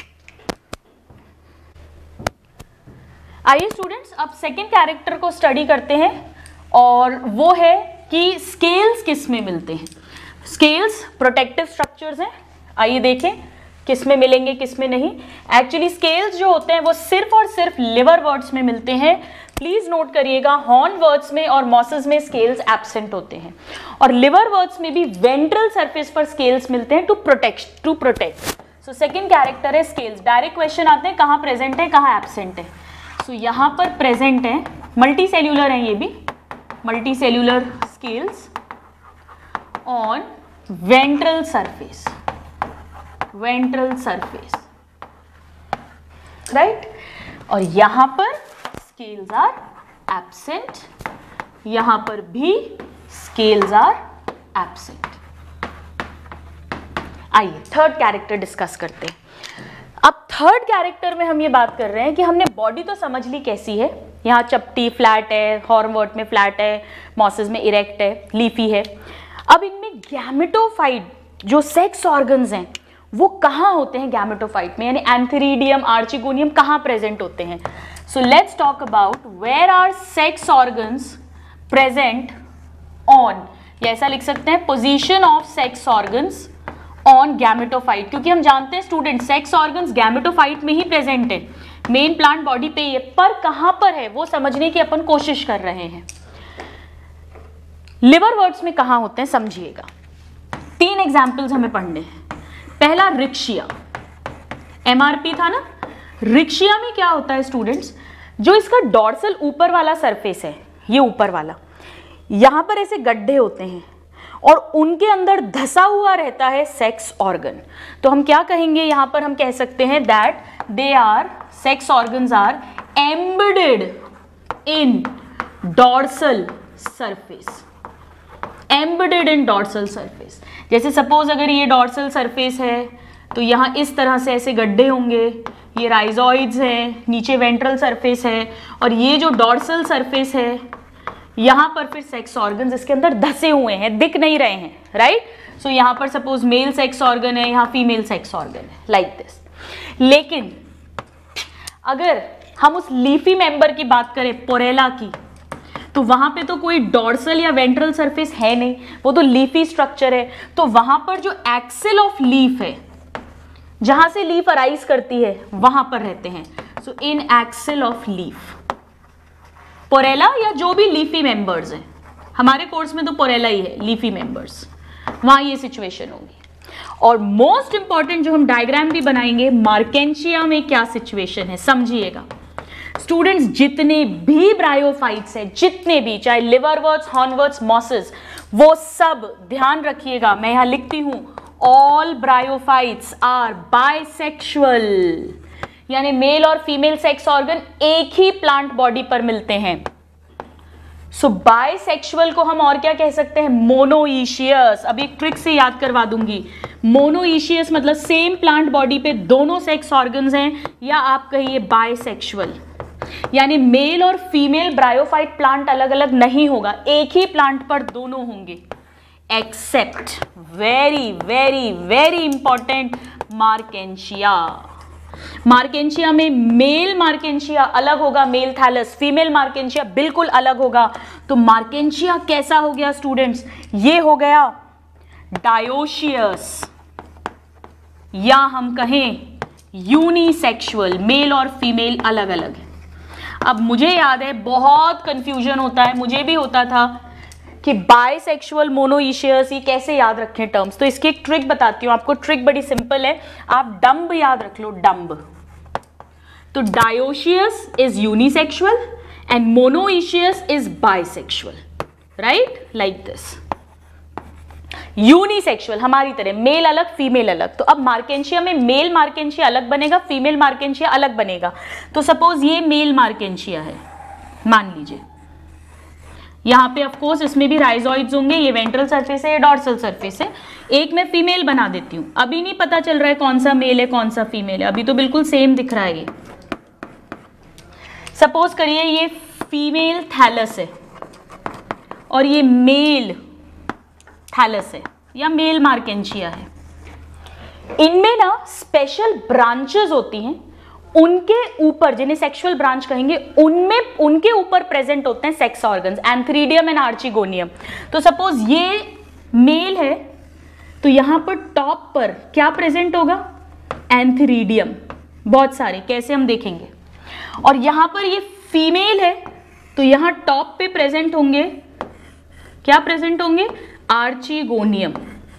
आइए स्टूडेंट्स, अब सेकेंड कैरेक्टर को स्टडी करते हैं, और वो है कि स्केल्स किस में मिलते हैं। स्केल्स प्रोटेक्टिव स्ट्रक्चर्स हैं, आइए देखें किस में मिलेंगे किस में नहीं। एक्चुअली स्केल्स जो होते हैं वो सिर्फ और सिर्फ लिवरवर्ट्स में मिलते हैं। प्लीज नोट करिएगा, हॉर्नवर्ट्स में और मॉसेस में स्केल्स एब्सेंट होते हैं, और लिवरवर्ट्स में भी वेंट्रल सरफेस पर स्केल्स मिलते हैं to protect. So second character है स्केल्स। डायरेक्ट क्वेश्चन आते हैं कहाँ प्रेजेंट है कहाँ एब्सेंट है। सो यहाँ पर प्रेजेंट है, मल्टी सेल्यूलर है, ये भी multi cellular scales on ventral surface, right. और यहां पर स्केल्स आर एब्सेंट, यहां पर भी स्केल्स आर एब्सेंट। आइए थर्ड कैरेक्टर डिस्कस करते हैं। अब थर्ड कैरेक्टर में हम ये बात कर रहे हैं कि हमने बॉडी तो समझ ली कैसी है, यहाँ चपटी फ्लैट है, हॉर्नवर्ट में फ्लैट है, मॉसेस में इरेक्ट है, लीफी है। अब इनमें गैमेटोफाइट जो सेक्स ऑर्गन्स हैं वो कहाँ होते हैं गैमेटोफाइट में, यानी एंथेरिडियम, आर्चिगोनियम कहाँ प्रेजेंट होते हैं। So let's talk about where are sex organs present on, या ऐसा लिख सकते हैं position of sex organs on gametophyte, क्योंकि हम जानते हैं स्टूडेंट सेक्स ऑर्गन्स गैमेटोफाइट में ही प्रेजेंट है। मेन प्लांट बॉडी पे ही है, पर कहां पर है वो समझने की अपन कोशिश कर रहे हैं। लिवरवर्ट्स में कहां होते हैं समझिएगा। 3 एग्जाम्पल्स हमें पढ़ने हैं। पहला रिक्शिया, एमआरपी था ना, रिक्शिया में क्या होता है स्टूडेंट्स, जो इसका डॉर्सल ऊपर वाला सरफेस है, ये ऊपर वाला, यहां पर ऐसे गड्ढे होते हैं और उनके अंदर धसा हुआ रहता है सेक्स ऑर्गन। तो हम क्या कहेंगे यहां पर, हम कह सकते हैं that they are, sex organs are embedded in dorsal surface, embedded in dorsal surface. जैसे सपोज अगर ये डॉर्सल सरफेस है तो यहाँ इस तरह से ऐसे गड्ढे होंगे, ये राइजोइड्स हैं, नीचे वेंट्रल सरफेस है, और ये जो डॉर्सल सरफेस है यहाँ पर फिर सेक्स ऑर्गन्स इसके अंदर धसे हुए हैं, दिख नहीं रहे हैं, राइट। सो यहाँ पर सपोज मेल सेक्स ऑर्गन है, यहाँ फीमेल सेक्स ऑर्गन है, लाइक दिस। लेकिन अगर हम उस लीफी मेंबर की बात करें, पोरेला की, तो वहां पे तो कोई डॉर्सल या वेंट्रल सरफेस है नहीं, वो तो लीफी स्ट्रक्चर है। तो वहां पर जो एक्सिल ऑफ लीफ है, जहां से लीफ अराइज करती है, वहां पर रहते हैं। So in axil of leaf, Porella या जो भी लीफी मेंबर्स हैं, हमारे कोर्स में तो पोरेला ही है, लीफी मेंबर्स, वहां ये सिचुएशन होगी। और मोस्ट इंपॉर्टेंट जो हम डायग्राम भी बनाएंगे, मार्केंशिया में क्या सिचुएशन है समझिएगा स्टूडेंट्स। जितने भी ब्रायोफाइट्स हैं, जितने भी, चाहे लिवरवर्ट्स, हॉर्नवर्ट्स, मॉसेस, वो सब ध्यान रखिएगा, मैं यहां लिखती हूं, ऑल ब्रायोफाइट्स आर बाइसेक्सुअल, यानी मेल और फीमेल सेक्स ऑर्गन एक ही प्लांट बॉडी पर मिलते हैं। सो बाइसेक्सुअल को हम और क्या कह सकते हैं, मोनोइशियस। अभी एक ट्रिक से याद करवा दूंगी, मोनोइशियस मतलब सेम प्लांट बॉडी पे दोनों सेक्स ऑर्गन्स हैं, या आप कहिए बाइसेक्सुअल, यानी मेल और फीमेल ब्रायोफाइट प्लांट अलग अलग नहीं होगा, एक ही प्लांट पर दोनों होंगे, except, very very very important, Marchantia. Marchantia में मेल मार्केंशिया अलग होगा, मेल थैलस, फीमेल मार्केंशिया बिल्कुल अलग होगा। तो मार्केंशिया कैसा हो गया स्टूडेंट्स, ये हो गया डायोशियस, या हम कहें यूनिसेक्सुअल, मेल और फीमेल अलग अलग है। अब मुझे याद है बहुत कंफ्यूजन होता है, मुझे भी होता था कि बाइसेक्सुअल, मोनोइशियस, ये कैसे याद रखें टर्म्स। तो इसकी एक ट्रिक बताती हूँ आपको, ट्रिक बड़ी सिंपल है, आप डम्ब याद रख लो, डम्ब। तो dioecious is unisexual and monoecious is bisexual, right, like this. Unisexual हमारी तरह, मेल अलग फीमेल अलग। तो अब मार्केंशिया में मेल मार्केंशिया अलग बनेगा, फीमेल मार्केंशिया अलग बनेगा। तो सपोज ये मेल मार्केंशिया है, मान लीजिए, यहाँ पे ऑफ कोर्स इसमें भी राइजोइड्स होंगे, ये वेंट्रल सरफेस है, ये डॉर्सल सरफेस है। एक मैं फीमेल बना देती हूँ, अभी नहीं पता चल रहा है कौन सा मेल है कौन सा फीमेल है, अभी तो बिल्कुल सेम दिख रहा है। ये सपोज करिए ये फीमेल थैलस है और ये मेल थैलस है या मेल मार्केंशिया है। इनमें ना स्पेशल ब्रांचेस होती हैं, उनके ऊपर, जिन्हें सेक्सुअल ब्रांच कहेंगे, उनमें उनके ऊपर प्रेजेंट होते हैं sex organs, antheridium and archegonium. तो सपोज ये मेल है तो यहां पर टॉप पर क्या प्रेजेंट होगा, एंथ्रीडियम, बहुत सारे, कैसे हम देखेंगे। और यहां पर ये फीमेल है तो यहां टॉप पे प्रेजेंट होंगे, क्या प्रेजेंट होंगे, आर्चिगोनियम,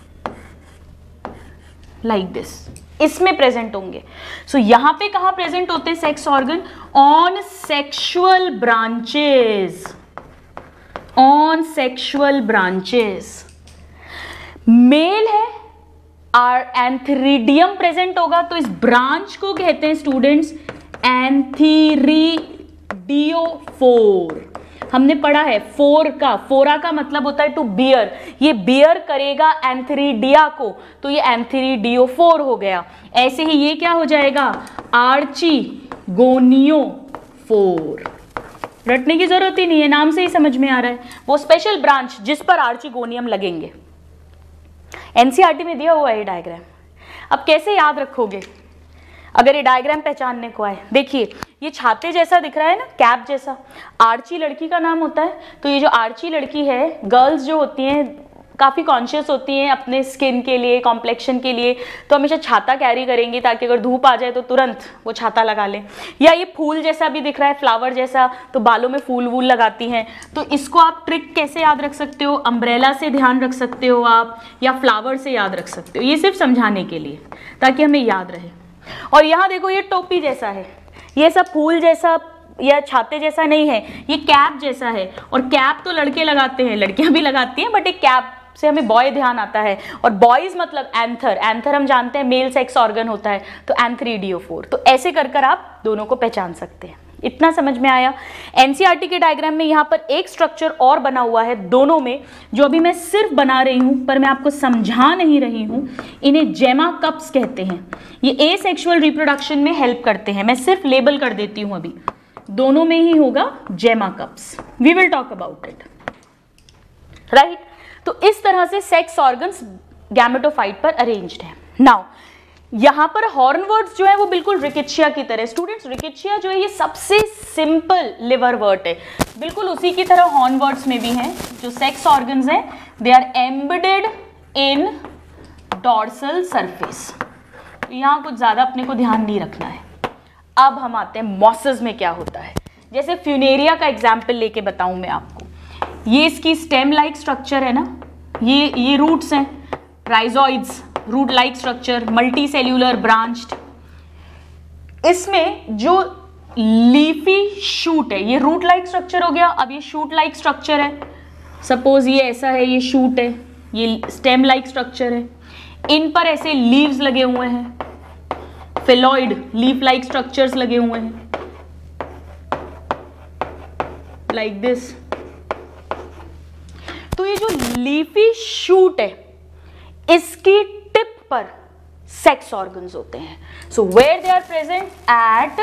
लाइक दिस, इसमें प्रेजेंट होंगे। सो यहां पे कहां प्रेजेंट होते हैं sex organ, on sexual branches, on sexual branches. Male है और एंथ्रीडियम प्रेजेंट होगा, तो इस ब्रांच को कहते हैं स्टूडेंट्स एंथीरिडियोफोर। हमने पढ़ा है फोरा का मतलब होता है टू बियर, ये बियर करेगा एंथ्रीडिया को, तो ये एंथ्रीडियोफोर हो गया। ऐसे ही ये क्या हो जाएगा, आर्चिगोनियोफोर। रटने की जरूरत ही नहीं है, नाम से ही समझ में आ रहा है, वो स्पेशल ब्रांच जिस पर आर्चिगोनियम लगेंगे। एनसीईआरटी में दिया हुआ है डायग्राम, अब कैसे याद रखोगे अगर ये डायग्राम पहचानने को आए। देखिए ये छाते जैसा दिख रहा है ना, कैप जैसा, आर्ची लड़की का नाम होता है। तो ये जो आर्ची लड़की है, गर्ल्स जो होती हैं काफ़ी कॉन्शियस होती हैं अपने स्किन के लिए, कॉम्प्लेक्शन के लिए, तो हमेशा छाता कैरी करेंगी ताकि अगर धूप आ जाए तो तुरंत वो छाता लगा लें। या ये फूल जैसा भी दिख रहा है, फ्लावर जैसा, तो बालों में फूल वूल लगाती हैं। तो इसको आप ट्रिक कैसे याद रख सकते हो? अम्ब्रेला से ध्यान रख सकते हो आप, या फ्लावर से याद रख सकते हो। ये सिर्फ समझाने के लिए, ताकि हमें याद रहे। और यहाँ देखो ये टोपी जैसा है, ये सब फूल जैसा या छाते जैसा नहीं है, ये कैप जैसा है। और कैप तो लड़के लगाते हैं, लड़कियां भी लगाती हैं, बट एक कैप से हमें बॉय ध्यान आता है। और बॉयज मतलब एंथर, एंथर हम जानते हैं मेल सेक्स ऑर्गन होता है, तो एंथ्रीडियोफोर। तो ऐसे कर कर आप दोनों को पहचान सकते हैं। इतना समझ में आया? एनसीईआरटी के डायग्राम में यहाँ पर एक स्ट्रक्चर और बना हुआ है दोनों में, जो अभी मैं सिर्फ बना रही हूँ पर मैं आपको समझा नहीं रही हूँ। इन्हें जेमा कप्स कहते हैं। ये एसेक्सुअल रिप्रोडक्शन में हेल्प करते हैं। मैं सिर्फ लेबल कर देती हूँ, अभी दोनों में ही होगा gemma cups. We will talk about it, right? तो इस तरह से सेक्स ऑर्गन्स गैमेटोफाइट पर अरेंज्ड है। नाउ यहां पर हॉर्नवर्ड्स जो है वो बिल्कुल रिकेट्शिया की तरह। स्टूडेंट्स, रिकेट्शिया जो है ये सबसे सिंपल लिवरवर्ट है, बिल्कुल उसी की तरह हॉर्नवर्ड्स में भी हैं। जो सेक्स ऑर्गन्स हैं they are embedded in dorsal surface. यहां कुछ ज्यादा अपने को ध्यान नहीं रखना है। अब हम आते हैं मॉसेस में क्या होता है। जैसे फ्यूनेरिया का एग्जाम्पल लेके बताऊं मैं आपको। ये इसकी स्टेम लाइक स्ट्रक्चर है ना, ये रूट्स हैं, rhizoids, root like structure, multi cellular branched. इसमें जो लीफी शूट है, ये रूट लाइक स्ट्रक्चर हो गया। अब ये शूट लाइक स्ट्रक्चर है, सपोज ये ऐसा है, ये शूट है, ये स्टेम लाइक स्ट्रक्चर है। इन पर ऐसे लीव्स लगे हुए हैं, फेलॉइड लीफ लाइक स्ट्रक्चर्स लगे हुए हैं, लाइक दिस। तो ये जो लीफी शूट है, इसकी टिप पर सेक्स ऑर्गन्स होते हैं। So where they are present at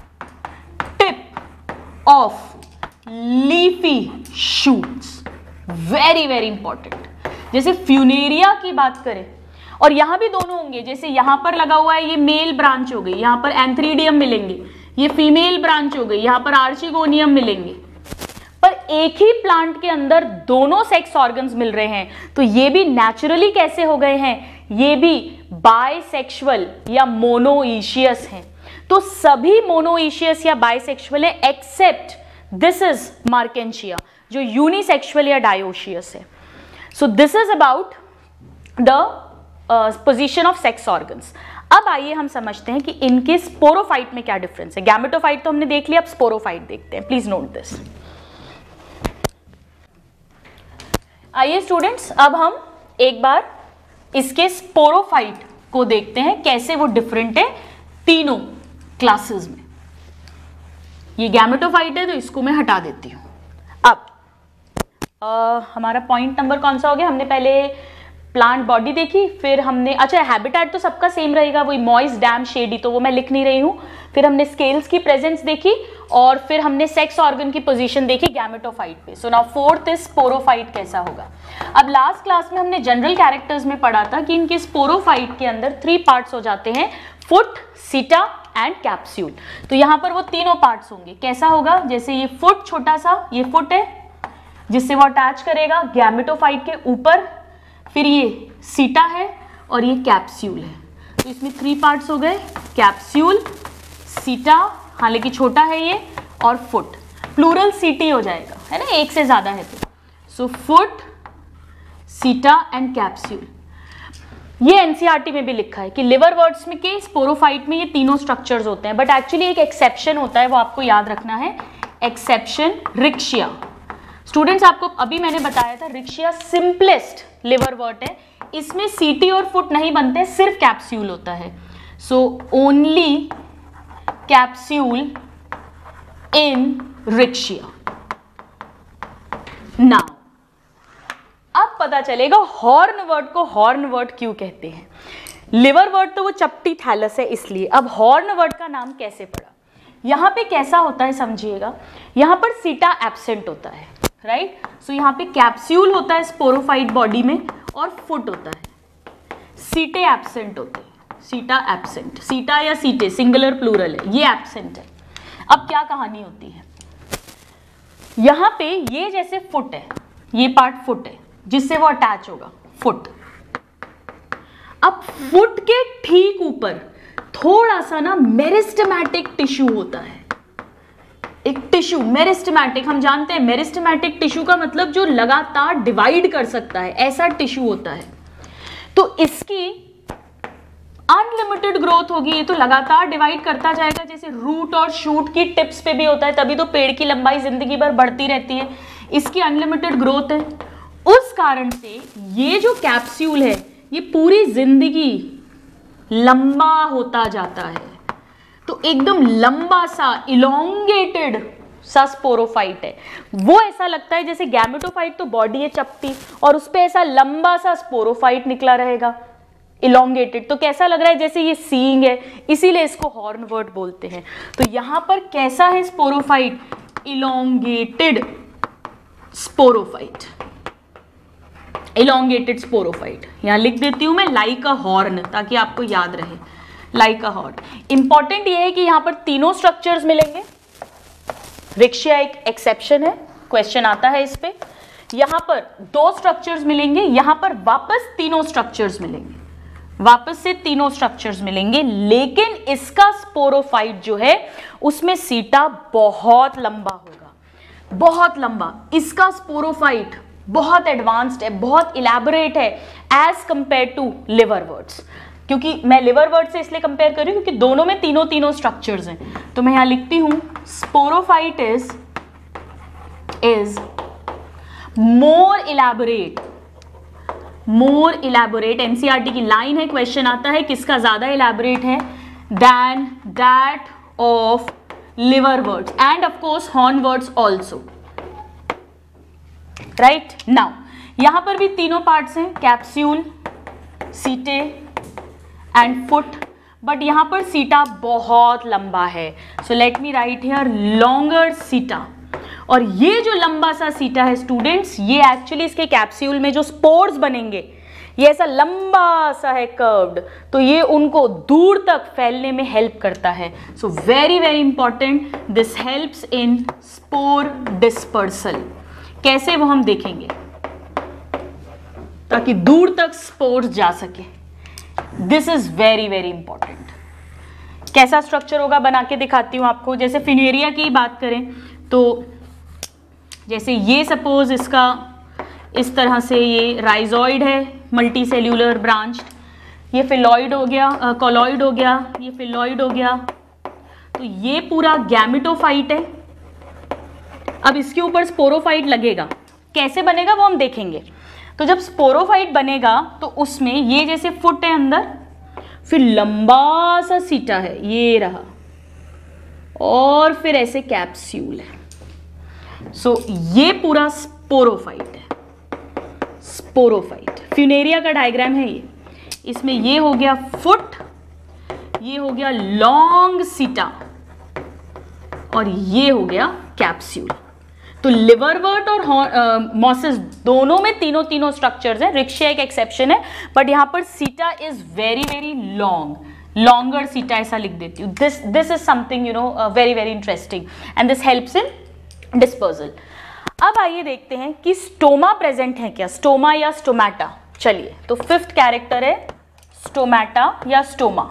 tip of leafy shoots. Very very important. जैसे फ्यूनेरिया की बात करें, और यहां भी दोनों होंगे। जैसे यहां पर लगा हुआ है, ये मेल ब्रांच हो गई, यहां पर एंथ्रीडियम मिलेंगे। ये फीमेल ब्रांच हो गई, यहां पर आर्चिगोनियम मिलेंगे। पर एक ही प्लांट के अंदर दोनों सेक्स ऑर्गन्स मिल रहे हैं, तो ये भी नेचुरली कैसे हो गए हैं? ये भी बाइसेक्सुअल या मोनोइशियस हैं। तो सभी मोनोइशियस या बाइसेक्सुअल है, एक्सेप्ट दिस इज मार्केंशिया जो यूनिसेक्सुअल या डायोशियस है। So this is about the position of sex organs. अब आइए हम समझते हैं कि इनके स्पोरोफाइट में क्या डिफरेंस है। गैमेटोफाइट तो हमने देख लिया, अब स्पोरोफाइट देखते हैं। Please note this. आइए स्टूडेंट्स, अब हम एक बार इसके स्पोरोफाइट को देखते हैं, कैसे वो डिफरेंट है तीनों क्लासेस में। ये गैमेटोफाइट है तो इसको मैं हटा देती हूं। अब हमारा पॉइंट नंबर कौन सा हो गया? हमने पहले प्लांट बॉडी देखी, फिर हमने, अच्छा हैबिटेट तो सबका सेम रहेगा, वही मॉइस्ट, डैम, शेडी, तो वो मैं लिख नहीं रही हूँ। फिर हमने स्केल्स की प्रेजेंस देखी, और फिर हमने सेक्स ऑर्गन की पोजीशन देखी गैमेटोफाइट पे। So now fourth is sporophyte कैसा होगा। अब लास्ट क्लास में हमने जनरल कैरेक्टर्स में पढ़ा था कि इनके स्पोरोफाइट के अंदर 3 पार्ट्स हो जाते हैं, फुट, सीटा एंड कैप्सूल। तो यहाँ पर वो तीनों पार्ट्स होंगे। कैसा होगा? जैसे ये फुट छोटा सा, ये फुट है जिससे वो अटैच करेगा गैमेटोफाइट के ऊपर, फिर ये सीटा है और ये कैप्सूल है। तो इसमें 3 पार्ट्स हो गए, कैप्सूल, सीटा, हालांकि छोटा है ये, और फुट। प्लूरल सीटी हो जाएगा, है ना, एक से ज्यादा है तो। So foot, seta and capsule. ये एनसीईआरटी में भी लिखा है कि लिवरवर्ट्स में के स्पोरोफाइट में ये तीनों स्ट्रक्चर्स होते हैं, बट एक्चुअली एक एक्सेप्शन होता है, वो आपको याद रखना है। एक्सेप्शन रिक्शिया। स्टूडेंट्स, आपको अभी मैंने बताया था रिक्शिया सिंपलेस्ट लिवरवर्ट है, इसमें सीटी और फुट नहीं बनते, सिर्फ कैप्सूल होता है। So only capsule in Riccia. Now अब पता चलेगा हॉर्नवर्ट को हॉर्नवर्ट क्यों कहते हैं। लिवरवर्ट तो वो चपटी थैलस है इसलिए। अब हॉर्नवर्ट का नाम कैसे पड़ा? यहां पे कैसा होता है समझिएगा, यहां पर सीटा एब्सेंट होता है, राइट। सो यहाँ पे कैप्सूल होता है स्पोरोफाइट बॉडी में, और फुट होता है। सीटे एब्सेंट होते हैं, सीटा एब्सेंट, सीटा या सीटे सिंगुलर प्लूरल है, ये एब्सेंट है। अब क्या कहानी होती है, यहाँ पे ये जैसे फुट है, ये पार्ट फुट है, जिससे वो अटैच होगा, फुट। अब फुट के ठीक ऊपर थोड़ा सा ना मेरिस्टेमेटिक टिश्यू होता है, एक टिश्यू मेरिस्टेमेटिक। हम जानते हैं मेरिस्टेमेटिक टिश्यू का मतलब जो लगातार डिवाइड कर सकता है, ऐसा टिश्यू होता है। तो इसकी अनलिमिटेड ग्रोथ होगी, ये तो लगातार डिवाइड करता जाएगा, जैसे रूट और शूट की टिप्स पे भी होता है, तभी तो पेड़ की लंबाई जिंदगी भर बढ़ती रहती है। इसकी अनलिमिटेड ग्रोथ है, उस कारण से ये जो कैप्सूल है ये पूरी जिंदगी लंबा होता जाता है। तो एकदम लंबा सा इलोंगेटेड सा स्पोरोफाइट है। वो ऐसा लगता है जैसे गैमेटोफाइट तो बॉडी है चपटी, और उस पे ऐसा लंबा सा स्पोरोफाइट निकला रहेगा, इलोंगेटेड। तो कैसा लग रहा है जैसे ये सींग है, इसीलिए इसको हॉर्नवर्ट बोलते हैं। तो यहां पर कैसा है sporophyte? Elongated sporophyte, elongated sporophyte. यहां लिख देती हूं मैं लाइक अ हॉर्न, ताकि आपको याद रहे, लाइक अ हॉर्न। इंपॉर्टेंट ये है कि यहां पर तीनों स्ट्रक्चर्स मिलेंगे। रिक्शिया एक एक्सेप्शन है, क्वेश्चन आता है इस पे। यहां पर दो स्ट्रक्चर्स मिलेंगे, यहां पर वापस तीनों स्ट्रक्चर्स मिलेंगे, वापस से तीनों स्ट्रक्चर्स मिलेंगे। लेकिन इसका स्पोरोफाइट जो है उसमें सीटा बहुत लंबा होगा, बहुत लंबा। इसका स्पोरोफाइट बहुत एडवांस्ड है, बहुत इलैबोरेट है एज कंपेयर टू लिवरवर्ट्स। क्योंकि मैं लिवरवर्ट से इसलिए कंपेयर कर रही हूँ क्योंकि दोनों में तीनों तीनों स्ट्रक्चर्स हैं। तो मैं यहां लिखती हूं sporophyte is more elaborate, more elaborate. NCERT की लाइन है, क्वेश्चन आता है किसका ज्यादा इलैबोरेट है, than that of liverworts and of course hornworts also, right. Now यहां पर भी तीनों पार्ट्स हैं, कैप्सूल, सीटे एंड फुट, बट यहां पर सीटा बहुत लंबा है। So let me write here longer seta. और ये जो लंबा सा सीटा है स्टूडेंट्स, ये एक्चुअली इसके कैप्सूल में जो स्पोर्स बनेंगे ये ऐसा लंबा सा है, कर्व्ड, तो ये उनको दूर तक फैलने में हेल्प करता है। So very very important, this helps in spore dispersal. कैसे वो हम देखेंगे, ताकि दूर तक स्पोर्स जा सके। This is very very important. कैसा स्ट्रक्चर होगा बना के दिखाती हूं आपको। जैसे फिनेरिया की बात करें तो जैसे ये सपोज इसका इस तरह से ये राइजॉइड है, मल्टी सेल्यूलर ब्रांच्ड, ये फिलॉइड हो गया, कॉलॉइड हो गया, ये फिलॉइड हो गया। तो ये पूरा गैमेटोफाइट है। अब इसके ऊपर स्पोरोफाइट लगेगा, कैसे बनेगा वो हम देखेंगे। तो जब स्पोरोफाइट बनेगा तो उसमें ये जैसे फुट है अंदर, फिर लंबा सा सीटा है, ये रहा, और फिर ऐसे कैप्सूल है। सो ये पूरा स्पोरोफाइट है, स्पोरोफाइट। फ्यूनेरिया का डायग्राम है ये। इसमें ये हो गया फुट, ये हो गया लॉन्ग सीटा, और ये हो गया कैप्सूल। तो लिवरवर्ट और मॉसेस दोनों में तीनों तीनों स्ट्रक्चर्स हैं, रिक्शिया एक एक्सेप्शन है, बट यहां पर seta is very very long, longer seta ऐसा लिख देती हूँ। This is something very very interesting and this helps in dispersal. अब आइए देखते हैं कि स्टोमा प्रेजेंट है क्या, स्टोमा या स्टोमेटा। चलिए, तो फिफ्थ कैरेक्टर है स्टोमेटा या स्टोमा।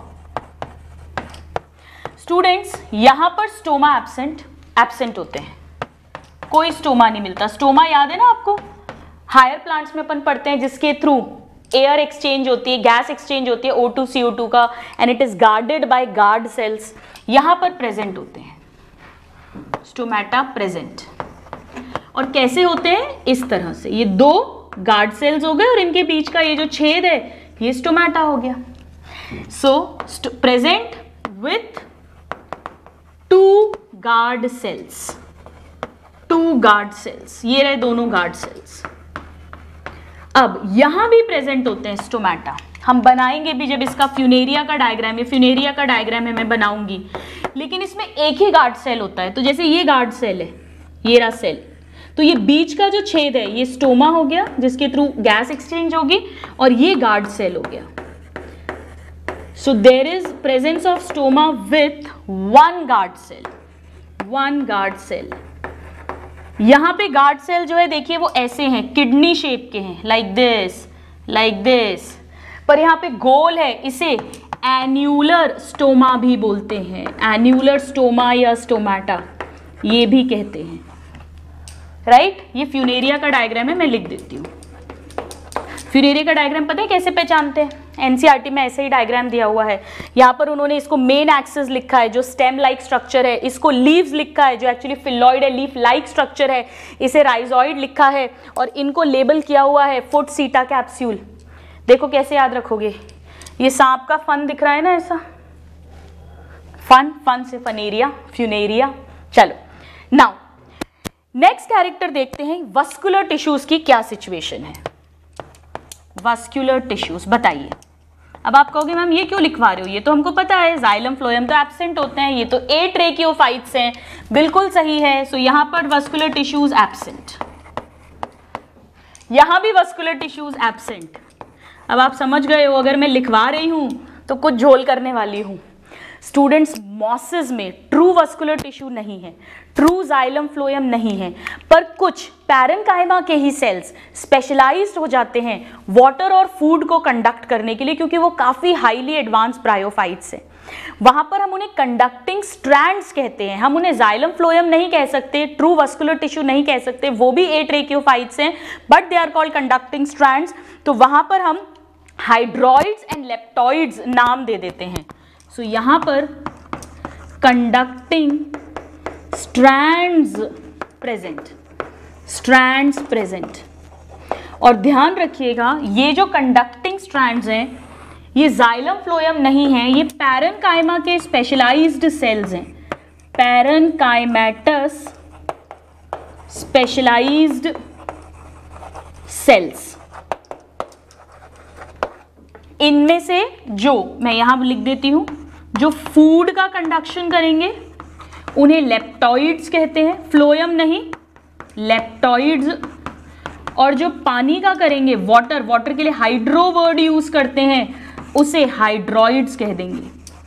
स्टूडेंट्स यहां पर स्टोमा एब्सेंट होते हैं, कोई स्टोमा नहीं मिलता। स्टोमा याद है ना आपको, हायर प्लांट्स में अपन पढ़ते हैं जिसके थ्रू एयर एक्सचेंज होती है, गैस एक्सचेंज होती है O2 CO2 का, and it is guarded by guard cells. यहां पर प्रेजेंट होते हैं स्टोमेटा प्रेजेंट। और कैसे होते हैं, इस तरह से, ये दो गार्ड सेल्स हो गए और इनके बीच का ये जो छेद है ये स्टोमेटा हो गया। So present with two guard cells, two guard cells, ये रहे दोनों गार्ड सेल्स। अब यहां भी प्रेजेंट होते हैं स्टोमेटा, हम बनाएंगे भी जब इसका फ्यूनेरिया का डायग्राम है, फ्यूनेरिया का डायग्राम है मैं बनाऊंगी, लेकिन इसमें एक ही गार्ड सेल होता है। तो जैसे ये गार्ड सेल है, ये रहा सेल, तो ये बीच का जो छेद है ये स्टोमा हो गया जिसके थ्रू गैस एक्सचेंज होगी, और ये गार्ड सेल हो गया। So there is presence of stoma with one guard cell, one guard cell. यहाँ पे गार्ड सेल जो है देखिए वो ऐसे हैं, किडनी शेप के हैं, लाइक दिस, पर यहाँ पे गोल है, इसे एन्यूलर स्टोमा भी बोलते हैं, एन्यूलर स्टोमा या स्टोमाटा ये भी कहते हैं, राइट। ये फ्यूनेरिया का डायग्राम है, मैं लिख देती हूँ। फ्यूनेरिया का डायग्राम पता है कैसे पहचानते हैं? एनसीईआरटी में ऐसे ही डायग्राम दिया हुआ है। यहाँ पर उन्होंने इसको मेन एक्सिस लिखा है जो स्टेम लाइक स्ट्रक्चर है, इसको लीव्स लिखा है जो एक्चुअली फिलॉइड है, लीफ लाइक स्ट्रक्चर है, इसे राइजॉइड लिखा है, और इनको लेबल किया हुआ है फुट सीटा कैप्सूल। देखो कैसे याद रखोगे, ये सांप का फन दिख रहा है ना, ऐसा फन से फनेरिया, फ्यूनेरिया। चलो नाउ नेक्स्ट कैरेक्टर देखते हैं, वस्कुलर टिश्यूज की क्या सिचुएशन है। वस्कुलर टिश्यूज बताइए। अब आप कहोगे मैम ये क्यों लिखवा रहे हो, ये तो हमको पता है, जाइलम फ्लोएम तो एब्सेंट होते हैं, ये तो एट्रेकियोफाइट्स हैं। बिल्कुल सही है। सो यहाँ पर वस्कुलर टिश्यूज एब्सेंट, यहाँ भी वस्कुलर टिश्यूज एब्सेंट। अब आप समझ गए हो, अगर मैं लिखवा रही हूं तो कुछ झोल करने वाली हूं। स्टूडेंट्स, मॉसेस में ट्रू वस्कुलर टिश्यू नहीं है, ट्रू जाइलम फ्लोएम नहीं है, पर कुछ पैरेन्काइमा के ही सेल्स स्पेशलाइज्ड हो जाते हैं वाटर और फूड को कंडक्ट करने के लिए, क्योंकि वो काफ़ी हाईली एडवांस ब्रायोफाइट्स हैं। वहां पर हम उन्हें कंडक्टिंग स्ट्रैंड्स कहते हैं, हम उन्हें जाइलम फ्लोएम नहीं कह सकते, ट्रू वस्कुलर टिश्यू नहीं कह सकते, वो भी एट्रेकियोफाइट्स हैं, but they are called conducting strands. तो वहां पर हम हाइड्रॉइड्स एंड लेप्टॉइड्स नाम दे देते हैं। सो यहां पर कंडक्टिंग स्ट्रैंड्स प्रेजेंट, और ध्यान रखिएगा ये जो कंडक्टिंग स्ट्रैंड्स हैं ये जाइलम फ्लोएम नहीं है, ये पैरेन्काइमा के स्पेशलाइज्ड सेल्स हैं, पैरेन्काइमेटस स्पेशलाइज्ड सेल्स। इनमें से जो मैं यहां लिख देती हूं, जो फूड का कंडक्शन करेंगे उन्हें लेप्टॉइड्स कहते हैं, फ्लोएम नहीं, लेप्टॉइड्स। और जो पानी का करेंगे, वाटर के लिए हाइड्रो वर्ड यूज करते हैं, उसे हाइड्रॉइड्स कह देंगे।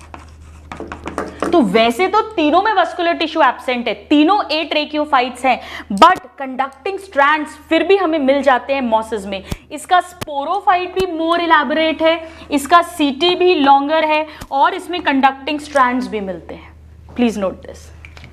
तो वैसे तो तीनों में वस्कुलर टिश्यू एब्सेंट है, तीनों एट्रेकियोफाइट्स हैं, बट कंडक्टिंग स्ट्रैंड्स फिर भी हमें मिल जाते हैं मॉसेस में। इसका स्पोरोफाइट भी मोर इलैबोरेट है, इसका सीटी भी लॉन्गर है, और इसमें कंडक्टिंग स्ट्रैंड्स भी मिलते हैं। Please note this.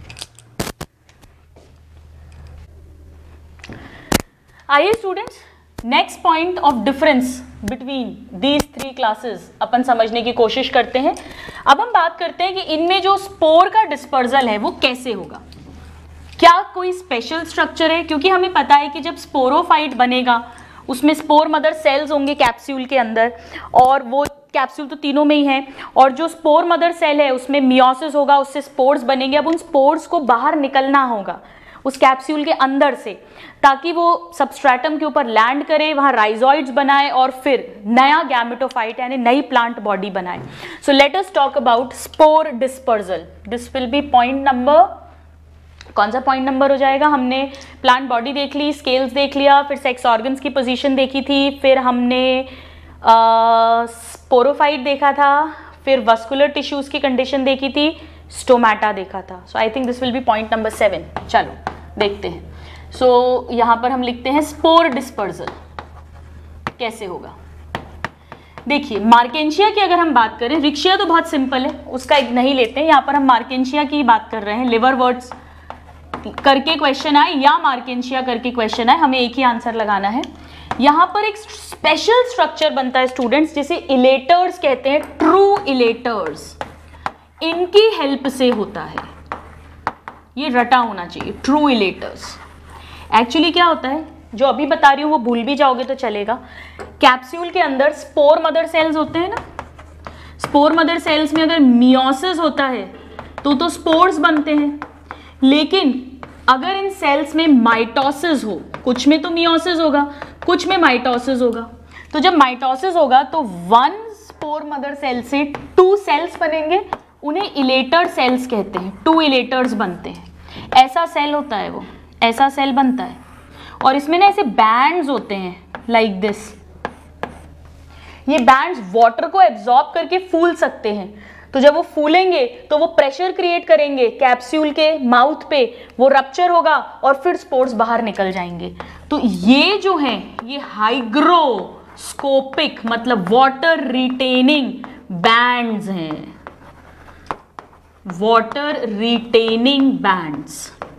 आइए students, next point of difference between these three classes अपन समझने की कोशिश करते हैं। अब हम बात करते हैं कि इनमें जो स्पोर का डिस्पर्जल है वो कैसे होगा, क्या कोई स्पेशल स्ट्रक्चर है, क्योंकि हमें पता है कि जब स्पोरोफाइट बनेगा उसमें स्पोर मदर सेल्स होंगे कैप्सूल के अंदर, और वो कैप्सूल तो तीनों में ही है, और जो स्पोर मदर सेल है उसमें मियोसिस होगा, उससे स्पोर्स बनेंगे। अब उन स्पोर्स को बाहर निकलना होगा उस कैप्सूल के अंदर से, ताकि वो सबस्ट्रेटम के ऊपर लैंड करे, वहाँ राइजॉइड्स बनाए, और फिर नया गैमेटोफाइट यानी नई प्लांट बॉडी बनाए। So let us talk about spore dispersal. This will be point number, कौन सा पॉइंट नंबर हो जाएगा? हमने प्लांट बॉडी देख ली, स्केल्स देख लिया, फिर सेक्स ऑर्गन्स की पोजीशन देखी थी, फिर हमने स्पोरोफाइट देखा था, फिर वस्कुलर टिश्यूज की कंडीशन देखी थी, स्टोमाटा देखा था। So I think this will be point number 7। चलो देखते हैं। सो यहाँ पर हम लिखते हैं स्पोर डिस्पर्जल कैसे होगा। देखिए मार्केंशिया की अगर हम बात करें, रिक्शिया तो बहुत सिंपल है, उसका एक नहीं लेते हैं, यहाँ पर हम मार्केंशिया की बात कर रहे हैं। लिवर वर्ड्स करके क्वेश्चन आए या मार्केंशिया करके क्वेश्चन आए, हमें एक ही आंसर लगाना है। यहाँ पर एक स्पेशल स्ट्रक्चर बनता है स्टूडेंट्स, जिसे इलेटर्स कहते हैं, ट्रू इलेटर्स। इनकी हेल्प से होता है, ये रटा होना चाहिए, ट्रू इलेटर्स। एक्चुअली क्या होता है, जो अभी बता रही हूँ वो भूल भी जाओगे तो चलेगा। कैप्सूल के अंदर स्पोर मदर सेल्स होते हैं ना, स्पोर मदर सेल्स में अगर मियोसिस होता है तो स्पोर्स बनते हैं, लेकिन अगर इन सेल्स में माइटोसिस हो, कुछ में तो मियोसिस होगा, कुछ में माइटोसिस होगा, तो जब माइटोसिस होगा तो वन स्पोर मदर सेल से 2 सेल्स बनेंगे, उन्हें इलेटर सेल्स कहते हैं, 2 इलेटर्स बनते हैं। ऐसा सेल होता है वो, ऐसा सेल बनता है, और इसमें ना ऐसे बैंड्स होते हैं लाइक दिस। ये बैंड्स वाटर को एब्जॉर्ब करके फूल सकते हैं, तो जब वो फूलेंगे तो वो प्रेशर क्रिएट करेंगे कैप्सूल के माउथ पे, वो रप्चर होगा और फिर स्पोर्स बाहर निकल जाएंगे। तो ये जो है ये हाइग्रोस्कोपिक मतलब वाटर रिटेनिंग बैंड्स हैं, वाटर रिटेनिंग बैंड्स।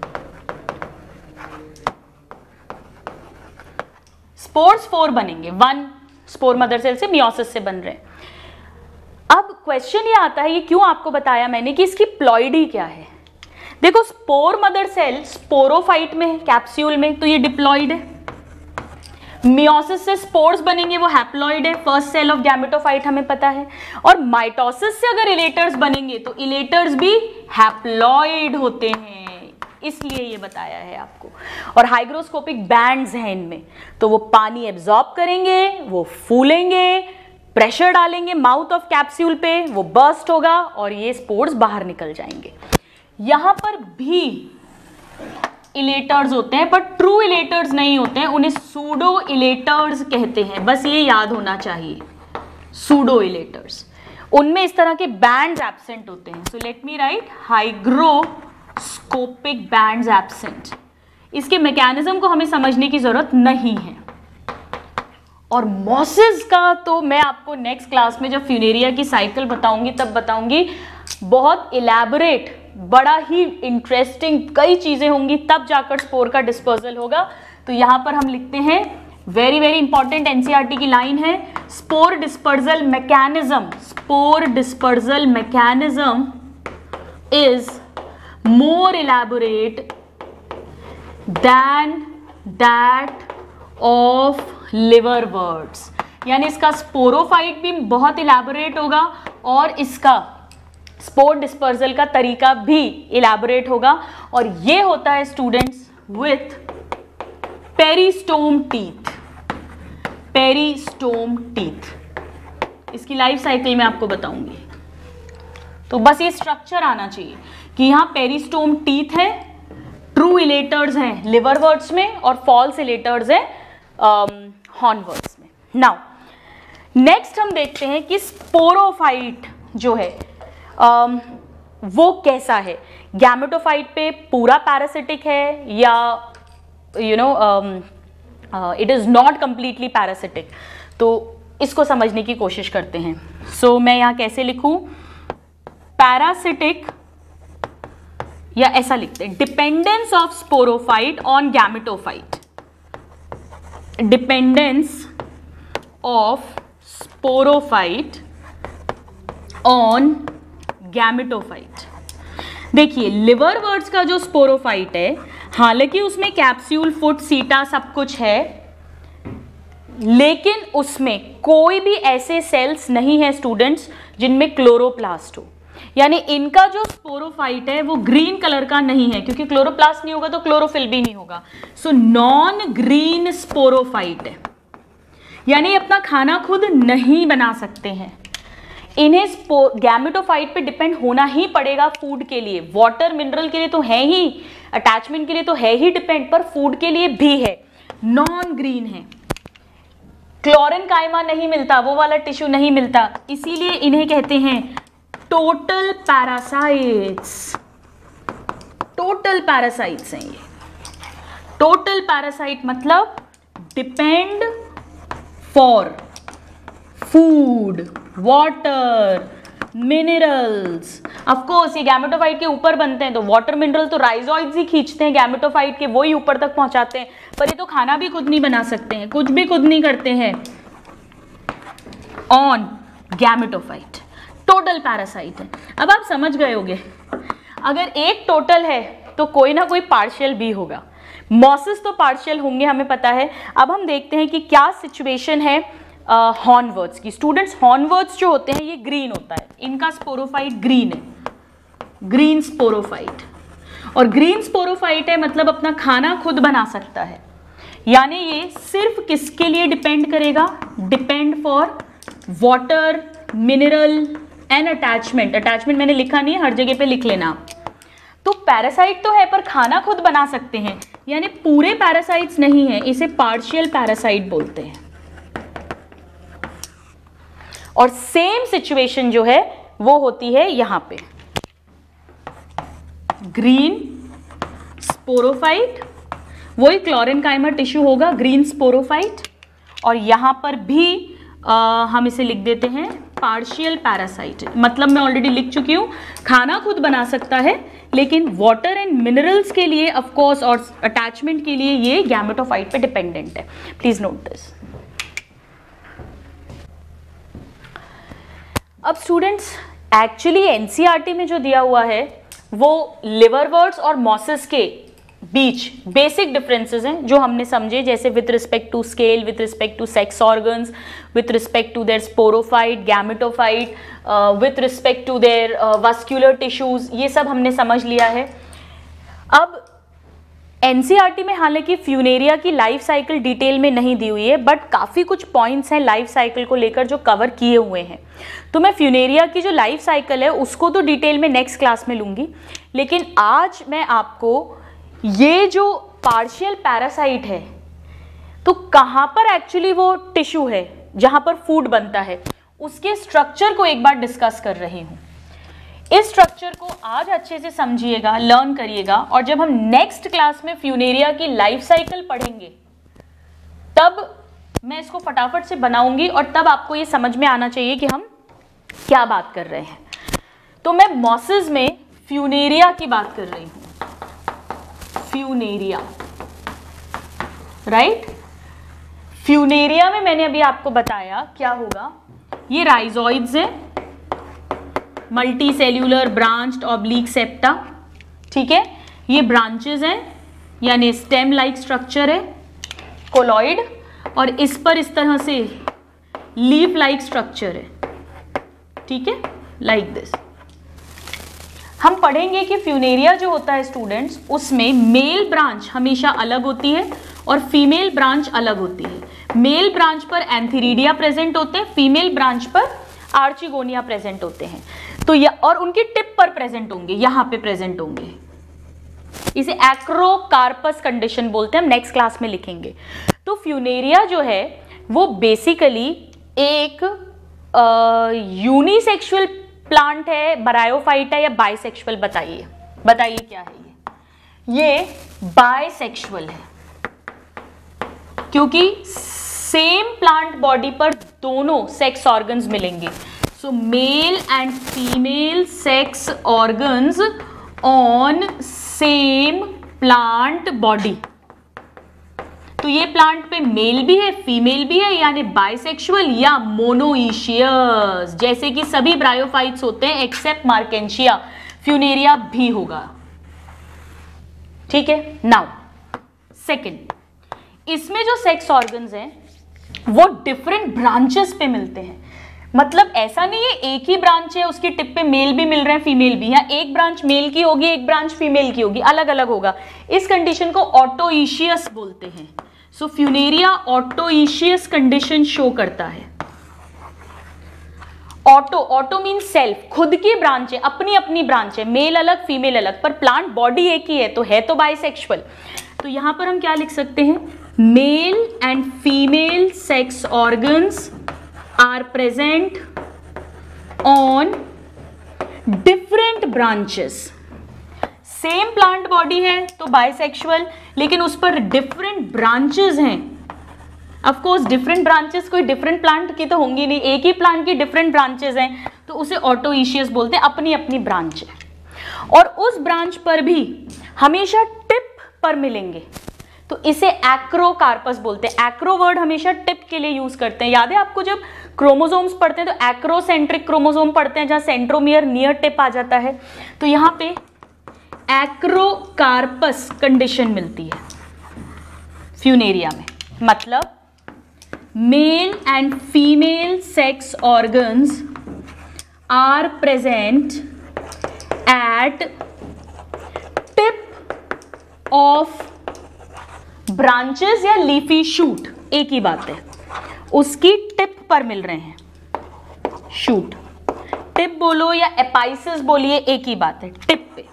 स्पोर्स 4 बनेंगे, 1 स्पोर मदर सेल से मियोसिस से बन रहे हैं। अब क्वेश्चन ये आता है, ये क्यों आपको बताया मैंने कि इसकी प्लॉइडी क्या है। देखो स्पोर मदर सेल स्पोरोफाइट में है, कैप्सूल में, तो ये डिप्लॉइड है। मियोसिस से स्पोर्स बनेंगे, वो हैप्लॉइड है, फर्स्ट सेल ऑफ गैमेटोफाइट हमें पता है। और माइटोसिस से अगर इलेटर्स बनेंगे तो इलेटर्स भी हैप्लॉइड होते हैं, इसलिए ये बताया है आपको। और हाइग्रोस्कोपिक बैंड्स हैं इनमें, तो वो पानी एब्जॉर्ब करेंगे, वो फूलेंगे, प्रेशर डालेंगे माउथ ऑफ कैप्सूल पे, वो बर्स्ट होगा और ये स्पोर्स बाहर निकल जाएंगे। यहां पर भी इलेटर्स होते हैं, पर ट्रू इलेटर्स नहीं होते हैं, उन्हें सूडो इलेटर्स कहते हैं, बस ये याद होना चाहिए, सूडो इलेटर्स। उनमें इस तरह के बैंड्स एब्सेंट होते हैं। So let me write hygroscopic bands absent. इसके मैकेनिज्म को हमें समझने की जरूरत नहीं है। और मॉसिस का तो मैं आपको नेक्स्ट क्लास में जब फ्यूनेरिया की साइकिल बताऊंगी तब बताऊंगी, बहुत इलैबोरेट, बड़ा ही इंटरेस्टिंग कई चीजें होंगी, तब जाकर स्पोर का डिस्पर्सल होगा। तो यहां पर हम लिखते हैं, वेरी वेरी इंपॉर्टेंट एनसीईआरटी की लाइन है, spore dispersal mechanism, spore dispersal mechanism is more elaborate than that of liverworts। यानी इसका स्पोरोफाइट भी बहुत इलैबोरेट होगा और इसका स्पोर डिस्पर्सल का तरीका भी इलैबोरेट होगा। और ये होता है students with peristome teeth, peristome teeth. इसकी लाइफ साइकिल में आपको बताऊंगी। तो बस ये स्ट्रक्चर आना चाहिए कि यहां पेरिस्टोम टीथ है, ट्रू इलेटर्स हैं लिवरवर्ट्स में और फॉल्स इलेटर्स हैं हॉर्नवर्ट्स में। नाउ नेक्स्ट हम देखते हैं कि स्पोरोफाइट जो है वो कैसा है। गैमेटोफाइट पे पूरा पैरासिटिक है या it is not completely parasitic, तो इसको समझने की कोशिश करते हैं। सो मैं यहाँ कैसे लिखूं, पैरासिटिक, या ऐसा लिखते हैं, dependence of sporophyte on gametophyte, dependence of sporophyte on gametophyte. देखिए लिवरवर्ट्स का जो स्पोरोफाइट है, हालांकि उसमें कैप्सूल, फुट, सीटा सब कुछ है, लेकिन उसमें कोई भी ऐसे सेल्स नहीं है स्टूडेंट्स जिनमें क्लोरोप्लास्ट हो। यानी इनका जो स्पोरोफाइट है वो ग्रीन कलर का नहीं है, क्योंकि क्लोरोप्लास्ट नहीं होगा तो क्लोरोफिल भी नहीं होगा। सो नॉन ग्रीन स्पोरोफाइट है, यानी अपना खाना खुद नहीं बना सकते हैं। इन्हें गैमेटोफाइट पे डिपेंड होना ही पड़ेगा फूड के लिए। वाटर मिनरल के लिए तो है ही, अटैचमेंट के लिए तो है ही डिपेंड, पर फूड के लिए भी है। नॉन ग्रीन है, क्लोरिन कायमा नहीं मिलता, वो वाला टिश्यू नहीं मिलता, इसीलिए इन्हें कहते हैं टोटल पैरासाइट्स। टोटल पैरासाइट्स हैं ये। टोटल पैरासाइट मतलब depend for food, water, minerals. Of course ये गैमेटोफाइट के ऊपर बनते हैं, तो वाटर मिनरल तो राइजोइड्स ही खींचते हैं गैमेटोफाइट के, वो ही ऊपर तक पहुंचाते हैं, पर ये तो खाना भी खुद नहीं बना सकते हैं, कुछ भी खुद नहीं करते हैं ऑन गैमेटोफाइट। टोटल पैरासाइट है। अब आप समझ गए होंगे, अगर एक टोटल है तो कोई ना कोई पार्शियल भी होगा। मॉसिस तो पार्शियल होंगे, हमें पता है। अब हम देखते हैं कि क्या सिचुएशन है हॉर्नवर्ट्स की। स्टूडेंट्स हॉर्नवर्ट्स जो होते हैं ये ग्रीन होता है, इनका स्पोरोफाइट ग्रीन है, ग्रीन स्पोरोफाइट। और ग्रीन स्पोरोफाइट है मतलब अपना खाना खुद बना सकता है। यानी ये सिर्फ किसके लिए डिपेंड करेगा, depend for water, mineral and attachment. Attachment मैंने लिखा नहीं है, हर जगह पे लिख लेना आप। तो पैरासाइट तो है पर खाना खुद बना सकते हैं, यानी पूरे पैरासाइट्स नहीं है, इसे पार्शियल पैरासाइट बोलते हैं। और सेम सिचुएशन जो है वो होती है यहां पे ग्रीन स्पोरोफाइट, वही क्लोरेनकाइमर टिश्यू होगा ग्रीन स्पोरोफाइट, और यहां पर भी हम इसे लिख देते हैं पार्शियल पैरासाइट। मतलब मैं ऑलरेडी लिख चुकी हूं, खाना खुद बना सकता है लेकिन वाटर एंड मिनरल्स के लिए ऑफ कोर्स और अटैचमेंट के लिए ये गैमेटोफाइट पे डिपेंडेंट है। Please note this. अब स्टूडेंट्स एक्चुअली एनसीईआरटी में जो दिया हुआ है वो लिवरवर्ट्स और मॉसेस के बीच बेसिक डिफरेंसेस हैं जो हमने समझे, जैसे with respect to scale, with respect to sex organs, with respect to their sporophyte, gametophyte, with respect to their vascular tissues, ये सब हमने समझ लिया है। अब एनसीईआरटी में हालांकि फ्यूनेरिया की लाइफ साइकिल डिटेल में नहीं दी हुई है, बट काफ़ी कुछ पॉइंट्स हैं लाइफ साइकिल को लेकर जो कवर किए हुए हैं। तो मैं फ्यूनेरिया की जो लाइफ साइकिल है उसको तो डिटेल में नेक्स्ट क्लास में लूँगी, लेकिन आज मैं आपको ये जो पार्शियल पैरासाइट है तो कहाँ पर एक्चुअली वो टिश्यू है जहाँ पर फूड बनता है, उसके स्ट्रक्चर को एक बार डिस्कस कर रही हूँ। इस स्ट्रक्चर को आज अच्छे से समझिएगा, लर्न करिएगा, और जब हम नेक्स्ट क्लास में फ्यूनेरिया की लाइफ साइकिल पढ़ेंगे तब मैं इसको फटाफट से बनाऊंगी और तब आपको ये समझ में आना चाहिए कि हम क्या बात कर रहे हैं। तो मैं मॉसेस में फ्यूनेरिया की बात कर रही हूं, फ्यूनेरिया, राइट। फ्यूनेरिया में मैंने अभी आपको बताया क्या होगा, ये राइजोइड्स है, multi cellular branched oblique septa, ठीक है, ये ब्रांचेस हैं यानी स्टेम लाइक स्ट्रक्चर है, कोलॉइड, और इस पर इस तरह से लीफ लाइक स्ट्रक्चर है, ठीक है, लाइक दिस। हम पढ़ेंगे कि फ्यूनेरिया जो होता है स्टूडेंट्स, उसमें मेल ब्रांच हमेशा अलग होती है और फीमेल ब्रांच अलग होती है। मेल ब्रांच पर एंथीरिडिया प्रेजेंट होते हैं, फीमेल ब्रांच पर आर्चिगोनिया प्रेजेंट होते हैं। तो और उनकी टिप पर प्रेजेंट होंगे, यहां पे प्रेजेंट होंगे। इसे एक्रोकार्पस कंडीशन बोलते हैं, हम नेक्स्ट क्लास में लिखेंगे। तो फ्यूनेरिया जो है वो बेसिकली एक यूनिसेक्सुअल प्लांट है, बरायोफाइट है या बाइसेक्सुअल, बताइए बताइए क्या है ये बाइसेक्सुअल है, क्योंकि सेम प्लांट बॉडी पर दोनों सेक्स ऑर्गन्स मिलेंगे। So male and female sex organs on same plant body. तो ये प्लांट पे मेल भी है फीमेल भी है, यानी बाइसेक्सुअल या मोनोइशियस, जैसे कि सभी ब्रायोफाइट्स होते हैं एक्सेप्ट मार्केंशिया, फ्यूनेरिया भी होगा, ठीक है। नाउ सेकंड, इसमें जो सेक्स ऑर्गन्स हैं वो डिफरेंट ब्रांचेस पे मिलते हैं। मतलब ऐसा नहीं है एक ही ब्रांच है, उसकी टिप पे मेल भी मिल रहे हैं फीमेल भी, या एक ब्रांच मेल की होगी एक ब्रांच फीमेल की होगी, अलग अलग होगा। इस कंडीशन को ऑटोइशियस बोलते हैं। सो फ्यूनेरिया ऑटोइशियस कंडीशन शो करता है। ऑटो मीन सेल्फ, खुद की ब्रांच है, अपनी अपनी ब्रांच है, मेल अलग फीमेल अलग, पर प्लांट बॉडी एक ही है तो बाइसेक्सुअल। तो यहां पर हम क्या लिख सकते हैं, male and female sex organs are present on different branches. Same plant body है तो बाइसेक्सुअल, लेकिन उस पर डिफरेंट ब्रांचेस हैं। ऑफ कोर्स डिफरेंट ब्रांचेस कोई डिफरेंट प्लांट की तो होंगी नहीं, एक ही प्लांट की डिफरेंट ब्रांचेस हैं, तो उसे ऑटोइशियस बोलते हैं, अपनी अपनी ब्रांच है। और उस ब्रांच पर भी हमेशा टिप पर मिलेंगे, तो इसे एक्रोकार्पस बोलते हैं। एक्रो वर्ड हमेशा टिप के लिए यूज करते हैं। याद है आपको जब क्रोमोसोम्स पढ़ते हैं तो एक्रोसेंट्रिक क्रोमोसोम पढ़ते हैं, जहां सेंट्रोमियर नियर टिप आ जाता है, तो यहां पे एक्रोकार्पस कंडीशन मिलती है फ्यूनेरिया में। मतलब male and female sex organs are present at tip of branches या लीफी शूट, एक ही बात है, उसकी टिप पर मिल रहे हैं। शूट टिप बोलो या एपाइसिस बोलिए, एक ही बात है, टिप पे,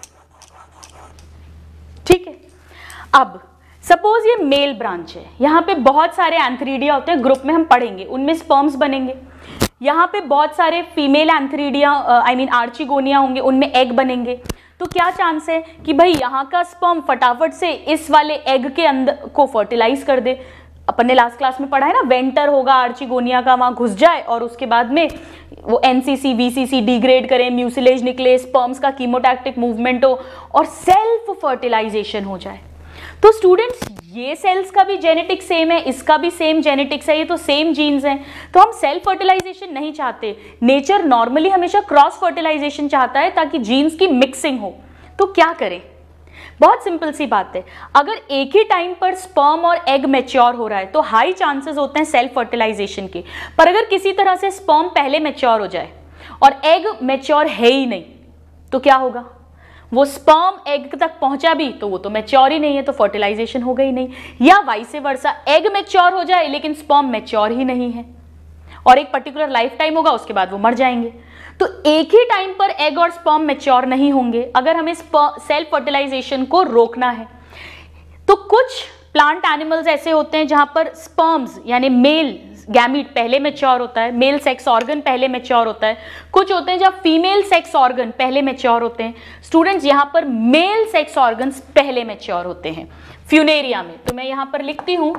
ठीक है। अब सपोज ये मेल ब्रांच है, यहां पे बहुत सारे एंथरीडिया होते हैं, ग्रुप में हम पढ़ेंगे, उनमें स्पर्म्स बनेंगे। यहाँ पे बहुत सारे फीमेल एंथ्रीडिया आर्चिगोनिया होंगे, उनमें एग बनेंगे। तो क्या चांस है कि भाई यहाँ का स्पर्म फटाफट से इस वाले एग के अंदर को फर्टिलाइज कर दे। अपन ने लास्ट क्लास में पढ़ा है ना, वेंटर होगा आर्चिगोनिया का, वहाँ घुस जाए और उसके बाद में वो एनसीसी वीसीसी डिग्रेड करे, म्यूसिलेज निकले, स्पर्म्स का कीमोटैक्टिक मूवमेंट हो और सेल्फ फर्टिलाइजेशन हो जाए। तो स्टूडेंट्स, ये सेल्स का भी जेनेटिक्स सेम है, इसका भी सेम जेनेटिक्स है, ये तो सेम जीन्स हैं। तो हम सेल्फ फर्टिलाइजेशन नहीं चाहते। नेचर नॉर्मली हमेशा क्रॉस फर्टिलाइजेशन चाहता है ताकि जीन्स की मिक्सिंग हो। तो क्या करें? बहुत सिंपल सी बात है, अगर एक ही टाइम पर स्पर्म और एग मैच्योर हो रहा है तो हाई चांसेस होते हैं सेल्फ फर्टिलाइजेशन के। पर अगर किसी तरह से स्पर्म पहले मैच्योर हो जाए और एग मैच्योर है ही नहीं, तो क्या होगा? वो स्पर्म एग तक पहुंचा भी तो वो तो मैच्योर ही नहीं है, तो फर्टिलाइजेशन हो गई नहीं। या वाइस वर्सा, एग मैच्योर हो जाए लेकिन स्पर्म मैच्योर ही नहीं है और एक पर्टिकुलर लाइफ टाइम होगा, उसके बाद वो मर जाएंगे। तो एक ही टाइम पर एग और स्पर्म मैच्योर नहीं होंगे अगर हमें सेल्फ फर्टिलाइजेशन को रोकना है। तो कुछ प्लांट एनिमल्स ऐसे होते हैं जहां पर स्पर्म्स यानी मेल गैमीट पहले मैच्योर होता है, मेल सेक्स ऑर्गन पहले मैच्योर होता है। कुछ होते हैं जहां फीमेल सेक्स ऑर्गन पहले मैच्योर होते हैं। स्टूडेंट्स, यहां पर मेल सेक्स ऑर्गन्स पहले मैच्योर होते हैं फ्यूनेरिया में। तो मैं यहां पर लिखती हूं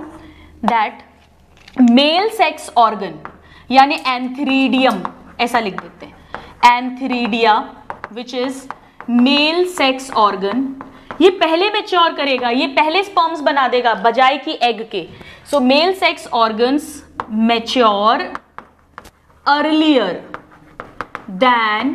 दैट मेल सेक्स ऑर्गन यानी एंथ्रीडियम, ऐसा लिख देते हैं, antheridia which is male sex organ, ये पहले मैच्योर करेगा, ये पहले स्पर्म्स बना देगा बजाय की एग के। So male sex organs mature earlier than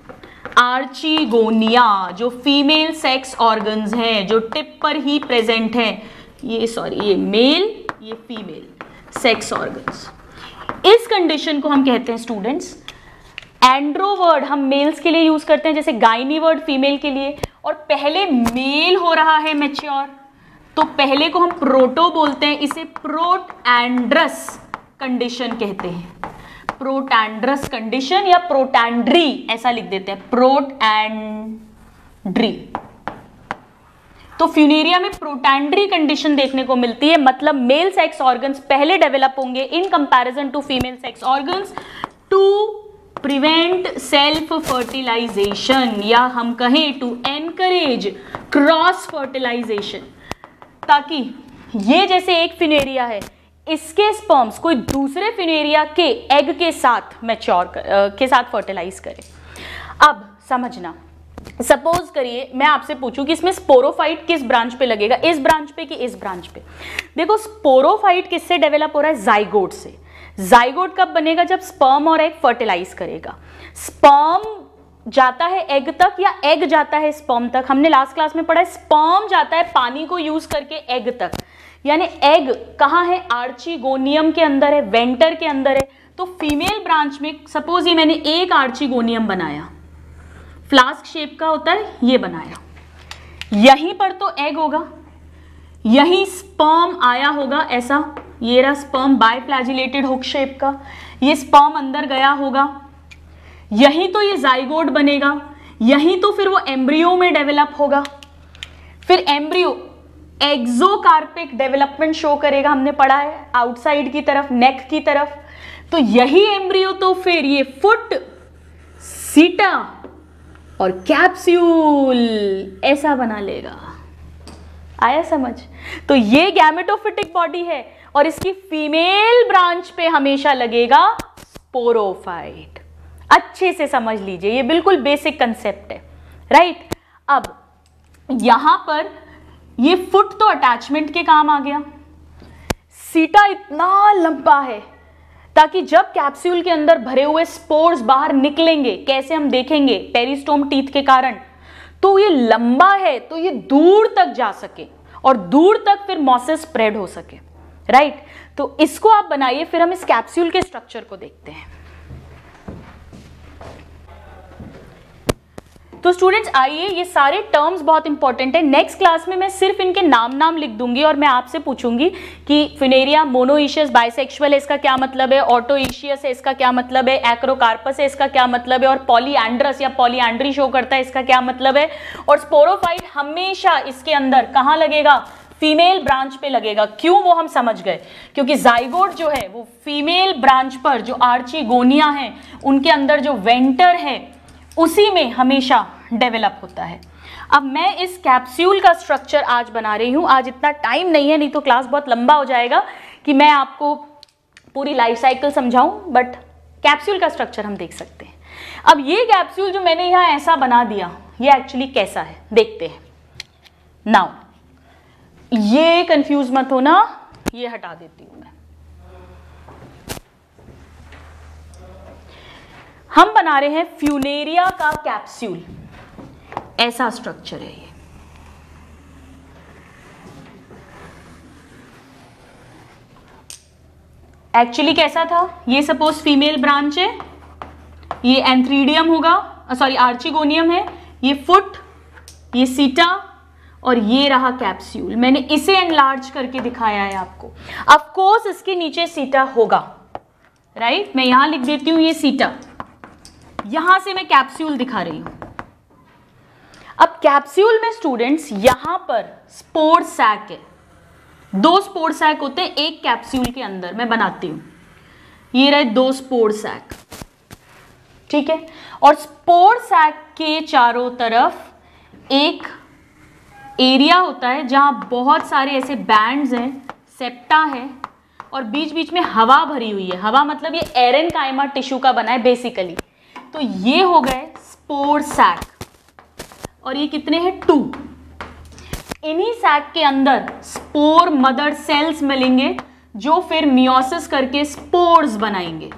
archegonia, जो फीमेल सेक्स ऑर्गन्स हैं, जो टिप पर ही प्रेजेंट हैं, ये मेल, ये फीमेल सेक्स ऑर्गन्स। इस कंडीशन को हम कहते हैं स्टूडेंट्स एंड्रो वर्ड, हम मेल्स के लिए यूज करते हैं, जैसे गाइनी वर्ड फीमेल के लिए। और पहले मेल हो रहा है मैच्योर, तो पहले को हम प्रोटो बोलते हैं, इसे प्रोटैंड्रस कंडीशन कहते हैं। प्रोटैंड्रस कंडीशन या प्रोटैंड्री ऐसा लिख देते हैं, प्रोटैंड्री। तो फ्यूनेरिया में प्रोटैंड्री कंडीशन देखने को मिलती है, मतलब मेल सेक्स ऑर्गन्स पहले डेवलप होंगे in comparison to female sex organs to prevent self fertilisation, या हम कहें टू एनकरेज क्रॉस फर्टिलाइजेशन, ताकि ये जैसे एक फिनेरिया है, इसके स्पर्म्स कोई दूसरे फिनेरिया के एग के साथ मैच्योर के साथ फर्टिलाइज करे। अब समझना, सपोज करिए मैं आपसे पूछूं कि इसमें स्पोरोफाइट किस ब्रांच पे लगेगा, इस ब्रांच पे कि इस ब्रांच पे। देखो, स्पोरोफाइट किससे डेवलप हो रहा है? जाइगोट से। जाइगोट कब बनेगा? जब स्पर्म और एग फर्टिलाइज करेगा। स्पर्म जाता है एग तक या एग जाता है स्पर्म तक? हमने लास्ट क्लास में पढ़ा है स्पर्म जाता है पानी को यूज करके एग तक, यानी एग कहाँ है? आर्चिगोनियम के अंदर है, वेंटर के अंदर है। तो फीमेल ब्रांच में सपोज ये मैंने एक आर्चिगोनियम बनाया, फ्लास्क शेप का होता है, ये बनाया, यहीं पर तो एग होगा, यहीं स्पर्म आया होगा, ऐसा ये रहा स्पर्म बाइफ्लैजिलेटेड हुक शेप का, ये स्पर्म अंदर गया होगा, यहीं तो ये जाइगोट बनेगा, यहीं तो फिर वो एम्ब्रियो में डेवलप होगा, फिर एम्ब्रियो एक्सोकार्पिक डेवलपमेंट शो करेगा, हमने पढ़ा है आउटसाइड की तरफ, नेक की तरफ। तो यही एम्ब्रियो तो फिर ये फुट, सीटा और कैप्सूल ऐसा बना लेगा। आया समझ? तो ये गैमेटोफिटिक बॉडी है और इसकी फीमेल ब्रांच पे हमेशा लगेगा स्पोरोफाइट। अच्छे से समझ लीजिए, ये बिल्कुल बेसिक कंसेप्ट है, राइट। अब यहां पर ये फुट तो अटैचमेंट के काम आ गया, सीटा इतना लंबा है ताकि जब कैप्सूल के अंदर भरे हुए स्पोर्स बाहर निकलेंगे, कैसे हम देखेंगे, पेरिस्टोम टीथ के कारण, तो ये लंबा है तो ये दूर तक जा सके और दूर तक फिर मॉसेस स्प्रेड हो सके, राइट। तो इसको आप बनाइए, फिर हम इस कैप्सूल के स्ट्रक्चर को देखते हैं। तो स्टूडेंट्स आइए, ये सारे टर्म्स बहुत इंपॉर्टेंट है। नेक्स्ट क्लास में मैं सिर्फ इनके नाम लिख दूंगी और मैं आपसे पूछूंगी कि फिनेरिया मोनोइशियस बाइसेक्सुअल है, इसका क्या मतलब है, ऑटोइशियस है, इसका क्या मतलब है, एक्रोकार्पस है, इसका क्या मतलब है, और पॉलीएंड्रस या पॉलीएंड्री शो करता है, इसका क्या मतलब है। और स्पोरोफाइट हमेशा इसके अंदर कहाँ लगेगा? फीमेल ब्रांच पे लगेगा। क्यों, वो हम समझ गए, क्योंकि जाइगोट जो है वो फीमेल ब्रांच पर, जो आर्चिगोनिया है उनके अंदर जो वेंटर है उसी में हमेशा डेवलप होता है। अब मैं इस कैप्सूल का स्ट्रक्चर आज बना रही हूं। आज इतना टाइम नहीं है, नहीं तो क्लास बहुत लंबा हो जाएगा कि मैं आपको पूरी लाइफ साइकिल समझाऊं, बट कैप्सूल का स्ट्रक्चर हम देख सकते हैं। अब ये कैप्सूल जो मैंने यहाँ ऐसा बना दिया, ये एक्चुअली कैसा है देखते हैं। नाउ ये कंफ्यूज मत होना, ये हटा देती हूं मैं। हम बना रहे हैं फ्यूनेरिया का कैप्सूल, ऐसा स्ट्रक्चर है ये। एक्चुअली कैसा था, ये सपोज फीमेल ब्रांच है, ये एंथ्रीडियम होगा, सॉरी आर्चिगोनियम है, ये फुट, ये सीटा और ये रहा कैप्सूल। मैंने इसे एनलार्ज करके दिखाया है आपको। ऑफ कोर्स इसके नीचे सीटा होगा, राइट। मैं यहां लिख देती हूं ये सीटा, यहां से मैं कैप्सूल दिखा रही हूं। अब कैप्सूल में स्टूडेंट्स यहां पर स्पोर सैक है, 2 स्पोर सैक होते हैं एक कैप्सूल के अंदर। मैं बनाती हूं, ये रहे 2 स्पोर सैक, ठीक है। और स्पोर सैक के चारों तरफ एक एरिया होता है जहां बहुत सारे ऐसे बैंड्स हैं, सेप्टा है, और बीच बीच में हवा भरी हुई है। हवा मतलब ये एरेनकाइमा टिश्यू का बना है बेसिकली। तो ये हो गए स्पोर सैक, और ये कितने हैं 2। इन्हीं सैक के अंदर स्पोर मदर सेल्स मिलेंगे जो फिर मियोसिस करके स्पोर्स बनाएंगे।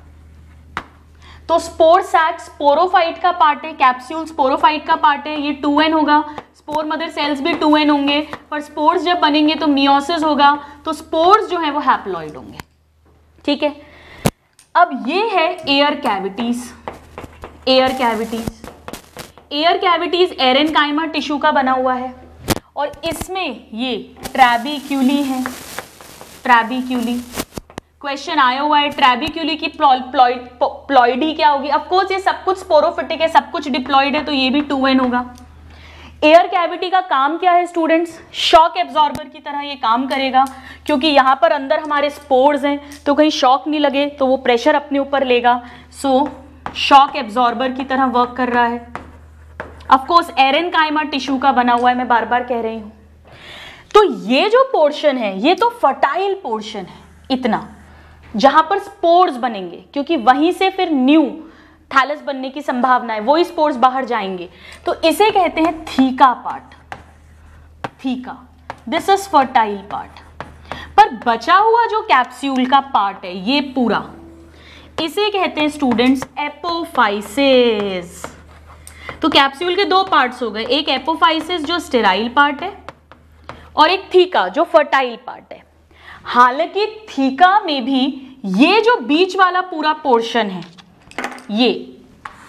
तो स्पोर सैक स्पोरोफाइट का पार्ट है, कैप्सूल स्पोरोफाइट का पार्ट है, ये 2n होगा। स्पोर मदर सेल्स भी 2n होंगे, पर स्पोर्स जब बनेंगे तो मियोसिस होगा, तो स्पोर्स जो है वो हैप्लॉइड होंगे, ठीक है। अब ये है air cavities. Air cavities, air cavities aerenchyma tissue का बना हुआ है, और इसमें ये ट्रैबीक्यूली है। ट्रैबीक्यूली क्वेश्चन आया हुआ है, ट्रैबीक्यूली की प्लॉइडी क्या होगी। ऑफ कोर्स ये सब कुछ स्पोरोफिटिक है, सब कुछ डिप्लॉइड है, तो ये भी 2n होगा। एयर कैविटी का काम क्या है स्टूडेंट्स, शॉक एब्जॉर्बर की तरह ये काम करेगा, क्योंकि यहाँ पर अंदर हमारे स्पोर्स हैं, तो कहीं शॉक नहीं लगे तो वो प्रेशर अपने ऊपर लेगा। सो शॉक एब्जॉर्बर की तरह वर्क कर रहा है। ऑफ कोर्स एरेनकाइमा टिश्यू का बना हुआ है, मैं बार बार कह रही हूँ। तो ये जो पोर्शन है ये तो फर्टाइल पोर्शन है, इतना जहां पर स्पोर्स बनेंगे, क्योंकि वहीं से फिर न्यू थैलस बनने की संभावना है, वही स्पोर्स बाहर जाएंगे। तो इसे कहते हैं theca part. Theca, this is fertile part. पर बचा हुआ जो कैप्सूल का पार्ट है ये पूरा, इसे कहते हैं स्टूडेंट्स एपोफाइसिस। तो कैप्सूल के 2 पार्ट्स हो गए, एक एपोफाइसिस जो स्टेराइल पार्ट है, और एक थीका जो फर्टाइल पार्ट है। हालांकि थीका में भी ये जो बीच वाला पूरा पोर्शन है ये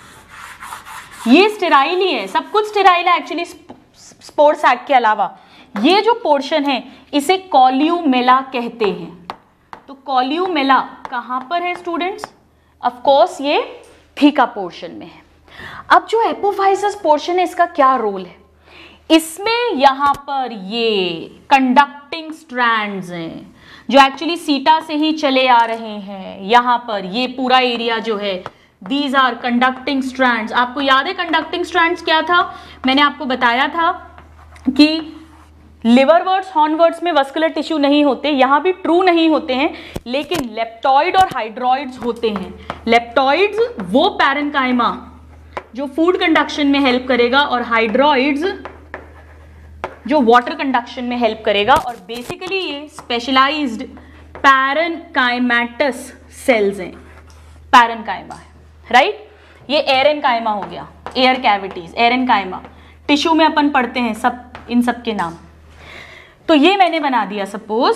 स्टेराइल ही है, सब कुछ स्टेराइल है एक्चुअली स्पोर सैक के अलावा। ये जो पोर्शन है इसे कॉल्यूमेला कहते हैं। तो कॉल्यूमेला कहां पर है स्टूडेंट्स, ऑफ कोर्स ये थीका पोर्शन में है। अब जो एपोफाइसिस पोर्शन है इसका क्या रोल है, इसमें यहां पर ये कंडक्टिंग स्ट्रैंड्स हैं जो एक्चुअली सीटा से ही चले आ रहे हैं। यहां पर ये पूरा एरिया जो है, दीज आर कंडक्टिंग स्ट्रैंड्स। आपको याद है कंडक्टिंग स्ट्रैंड्स क्या था, मैंने आपको बताया था कि लिवरवर्ड्स हॉर्नवर्ड्स में वस्कुलर टिश्यू नहीं होते, यहां भी ट्रू नहीं होते हैं, लेकिन लेप्टॉइड और हाइड्रॉइड्स होते हैं। लेप्टॉइड्स वो पैरेन्काइमा जो फूड कंडक्शन में हेल्प करेगा, और हाइड्रॉइड्स जो वाटर कंडक्शन में हेल्प करेगा। और बेसिकली ये स्पेशलाइज्ड पैरेन्काइमेटस सेल्स हैं, पैरेन्काइमा है, राइट। ये एरेनकाइमा हो गया, एयर कैविटीज, एरेनकाइमा टिश्यू में अपन पढ़ते हैं सब, इन सब के नाम। तो ये मैंने बना दिया सपोज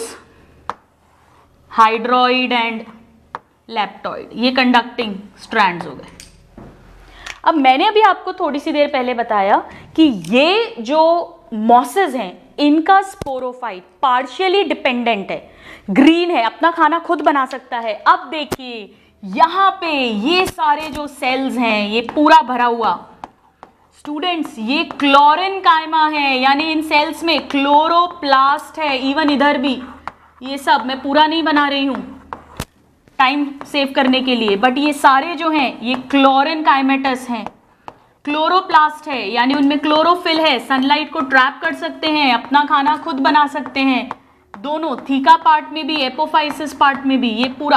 हाइड्रॉइड एंड लेप्टॉइड, ये कंडक्टिंग स्ट्रैंड्स हो गए। अब मैंने अभी आपको थोड़ी सी देर पहले बताया कि ये जो मॉसेस हैं इनका स्पोरोफाइट पार्शियली डिपेंडेंट है, ग्रीन है, अपना खाना खुद बना सकता है। अब देखिए यहाँ पे ये सारे जो सेल्स हैं ये पूरा भरा हुआ, स्टूडेंट्स ये क्लोरिन कायमा है, यानी इन सेल्स में क्लोरोप्लास्ट है। इवन इधर भी ये सब मैं पूरा नहीं बना रही हूं टाइम सेव करने के लिए, बट ये सारे जो हैं ये क्लोरिन काइमेटस हैं। क्लोरोप्लास्ट है यानी उनमें क्लोरोफिल है, सनलाइट को ट्रैप कर सकते हैं, अपना खाना खुद बना सकते हैं, दोनों थीका पार्ट में भी एपोफाइसिस पार्ट में भी। ये पूरा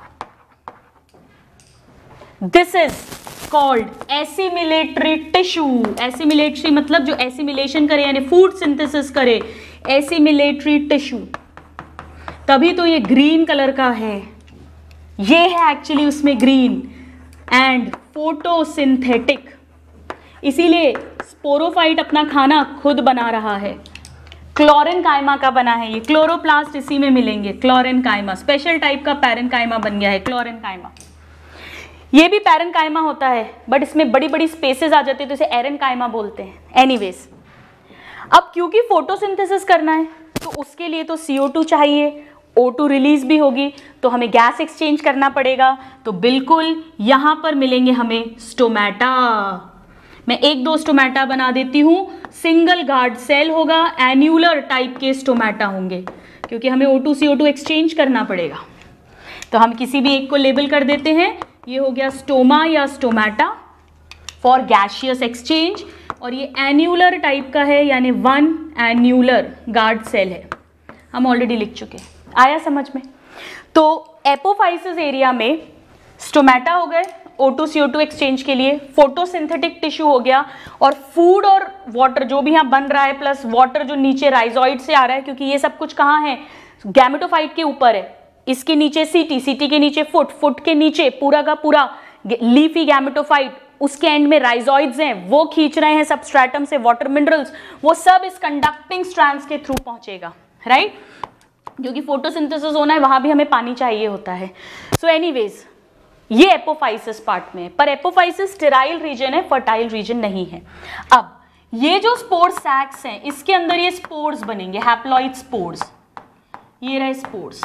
this is called assimilatory tissue. Assimilatory मतलब जो एसिमिलेशन करे यानी फूड सिंथेसिस करे, एसिमिलेटरी टिश्यू। तभी तो ये ग्रीन कलर का है, ये है एक्चुअली उसमें ग्रीन एंड फोटोसिंथेटिक, इसीलिए स्पोरोफाइट अपना खाना खुद बना रहा है। क्लोरिन कायमा का बना है ये, क्लोरोप्लास्ट इसी में मिलेंगे। क्लोरिन कायमा स्पेशल टाइप का पैरेनकाइमा बन गया है क्लोरिन कायमा। ये भी पैरेनकाइमा होता है बट इसमें बड़ी बड़ी स्पेसेस आ जाती है तो इसे एरेनकाइमा बोलते हैं। एनीवेज, अब क्योंकि फोटोसिंथेसिस करना है तो उसके लिए तो CO2 चाहिए, O2 रिलीज भी होगी तो हमें गैस एक्सचेंज करना पड़ेगा। तो बिल्कुल यहां पर मिलेंगे हमें स्टोमेटा। मैं एक दो स्टोमेटा बना देती हूं। सिंगल गार्ड सेल होगा, एन्यूलर टाइप के स्टोमेटा होंगे क्योंकि हमें O2 CO2 एक्सचेंज करना पड़ेगा। तो हम किसी भी एक को लेबल कर देते हैं, ये हो गया स्टोमा या स्टोमेटा फॉर गैसियस एक्सचेंज, और ये एन्यूलर टाइप का है यानी 1 एन्यूलर गार्ड सेल है। हम ऑलरेडी लिख चुके हैं, आया समझ में। तो एपोफाइसिस एरिया में स्टोमेटा हो गए O2 CO2 एक्सचेंज के लिए, फोटोसिंथेटिक टिश्यू हो गया, और फूड और वाटर जो भी यहाँ बन रहा है प्लस वाटर जो नीचे राइजोइड से आ रहा है, क्योंकि ये सब कुछ कहाँ है, गैमेटोफाइट के ऊपर है। इसके नीचे सीटी के नीचे फुट के नीचे पूरा का पूरा लीफी गैमेटोफाइट, उसके एंड में राइजोइड्स हैं, वो खींच रहे हैं सबस्ट्रेटम से वाटर मिनरल्स, वो सब इस कंडक्टिंग स्ट्रैंड्स के थ्रू पहुंचेगा, राइट। क्योंकि फोटोसिंथेसिस होना है वहां भी हमें पानी चाहिए होता है। सो एनीवेज ये एपोफाइसिस पार्ट में, पर एपोफाइसिस स्टेराइल रीजन है, फर्टाइल रीजन नहीं है। अब ये जो स्पोर सैक्स हैं इसके अंदर ये स्पोर्स बनेंगे, हैप्लॉइड स्पोर्स। ये रहे स्पोर्स।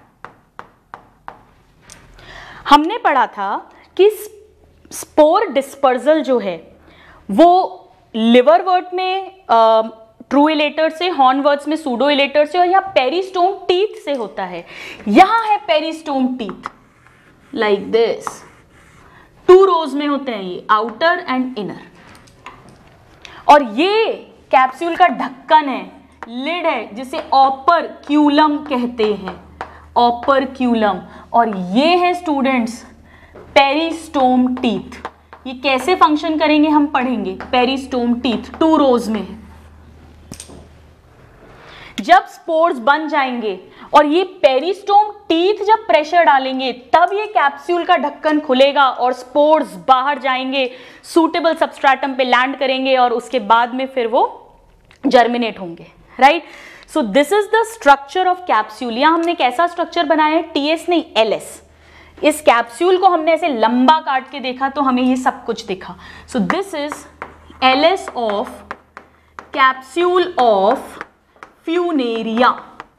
हमने पढ़ा था कि स्पोर डिस्पर्जल जो है वो लिवर वर्ट में ट्रू इलेटर से, हॉर्न वर्ड्स में सूडो इलेटर से, और यहाँ पेरिस्टोम टीथ से होता है। यहाँ है peristome teeth like this, 2 rows में होते हैं ये, आउटर एंड इनर। और ये कैप्सूल का ढक्कन है, लिड है, जिसे ऑपरक्यूलम कहते हैं, ऑपरक्यूलम। और ये है स्टूडेंट्स पेरिस्टोम टीथ। ये कैसे फंक्शन करेंगे हम पढ़ेंगे। पेरिस्टोम टीथ 2 रोज में है। जब स्पोर्स बन जाएंगे और ये पेरिस्टोम टीथ जब प्रेशर डालेंगे तब ये कैप्सूल का ढक्कन खुलेगा और स्पोर्स बाहर जाएंगे, सूटेबल सबस्ट्रेटम पे लैंड करेंगे और उसके बाद में फिर वो जर्मिनेट होंगे, right. So this is the structure of capsule. यहां हमने कैसा स्ट्रक्चर बनाया है, TS नहीं LS। इस कैप्सूल को हमने ऐसे लंबा काट के देखा तो हमें ये सब कुछ दिखा। So this is LS of capsule of Funaria.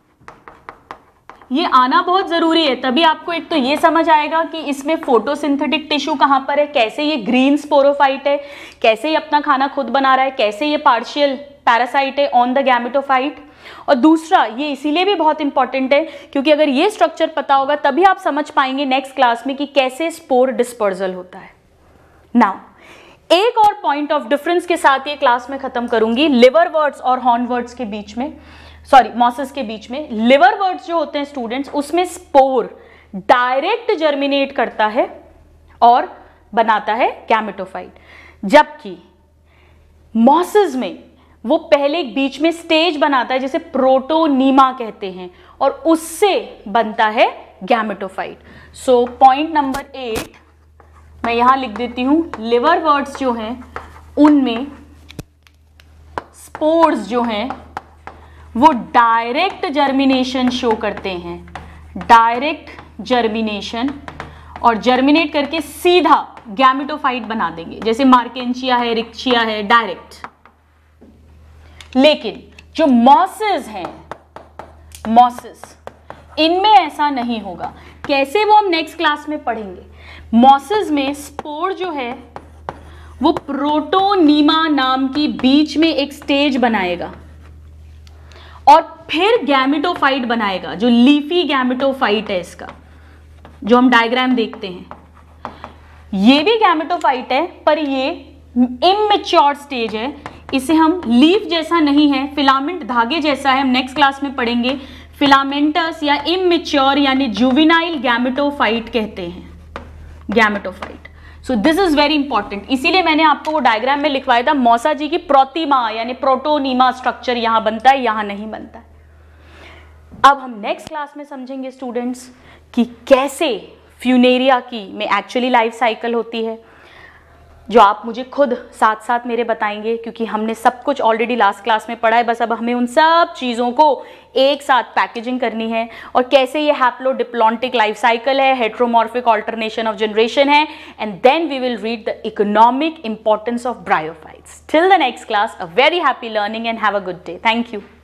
ये आना बहुत जरूरी है, तभी आपको एक तो ये समझ आएगा कि इसमें फोटोसिंथेटिक टिश्यू कहां पर है, कैसे ये ग्रीन स्पोरोफाइट है, कैसे ये अपना खाना खुद बना रहा है, कैसे ये पार्शियल पैरासाइट है ऑन द गैमेटोफाइट। और दूसरा ये इसीलिए भी बहुत इंपॉर्टेंट है क्योंकि अगर ये स्ट्रक्चर पता होगा तभी आप समझ पाएंगे नेक्स्ट क्लास में कि कैसे स्पोर डिस्पर्जल होता है। नाउ एक और पॉइंट ऑफ डिफरेंस के साथ ये क्लास में खत्म करूंगी, लिवर वर्ड्स और हॉर्न वर्ड्स के बीच में, सॉरी मॉसेस के बीच में। लिवर वर्ड्स जो होते हैं स्टूडेंट्स, उसमें स्पोर डायरेक्ट जर्मिनेट करता है और बनाता है गैमेटोफाइट, जबकि मॉसेस में वो पहले एक बीच में स्टेज बनाता है जिसे प्रोटोनीमा कहते हैं और उससे बनता है गैमेटोफाइट। सो पॉइंट नंबर 8 मैं यहां लिख देती हूं, लिवर वर्ड्स जो हैं उनमें स्पोर्स जो हैं वो डायरेक्ट जर्मिनेशन शो करते हैं, डायरेक्ट जर्मिनेशन, और जर्मिनेट करके सीधा गैमेटोफाइट बना देंगे, जैसे मार्केंचिया है, रिक्चिया है, डायरेक्ट। लेकिन जो मॉसेस हैं, मॉसेस, इनमें ऐसा नहीं होगा। कैसे, वो हम नेक्स्ट क्लास में पढ़ेंगे। मॉसेस में स्पोर जो है वो प्रोटोनीमा नाम की बीच में एक स्टेज बनाएगा और फिर गैमेटोफाइट बनाएगा, जो लीफी गैमेटोफाइट है इसका, जो हम डायग्राम देखते हैं। ये भी गैमेटोफाइट है पर ये इमैच्योर स्टेज है, इसे हम लीफ जैसा नहीं है, फिलामेंट धागे जैसा है, हम नेक्स्ट क्लास में पढ़ेंगे। फिलामेंटस या इमैच्योर यानी जुवेनाइल गैमेटोफाइट कहते हैं, gametophyte. So this is very important, इसीलिए मैंने आपको वो डायग्राम में लिखवाया था, मौसा जी की प्रोटीमा यानी प्रोटोनीमा स्ट्रक्चर यहां बनता है, यहां नहीं बनता है। अब हम नेक्स्ट क्लास में समझेंगे स्टूडेंट्स कि कैसे फ्यूनेरिया की में एक्चुअली लाइफ साइकिल होती है, जो आप मुझे खुद साथ साथ मेरे बताएंगे, क्योंकि हमने सब कुछ ऑलरेडी लास्ट क्लास में पढ़ा है, बस अब हमें उन सब चीज़ों को एक साथ पैकेजिंग करनी है, और कैसे ये हैप्लोडिप्लॉन्टिक लाइफ साइकिल है, हेट्रोमॉर्फिक ऑल्टरनेशन ऑफ जनरेशन है, and then we will read the economic importance of bryophytes. Till the next class, a very happy learning and have a good day. Thank you.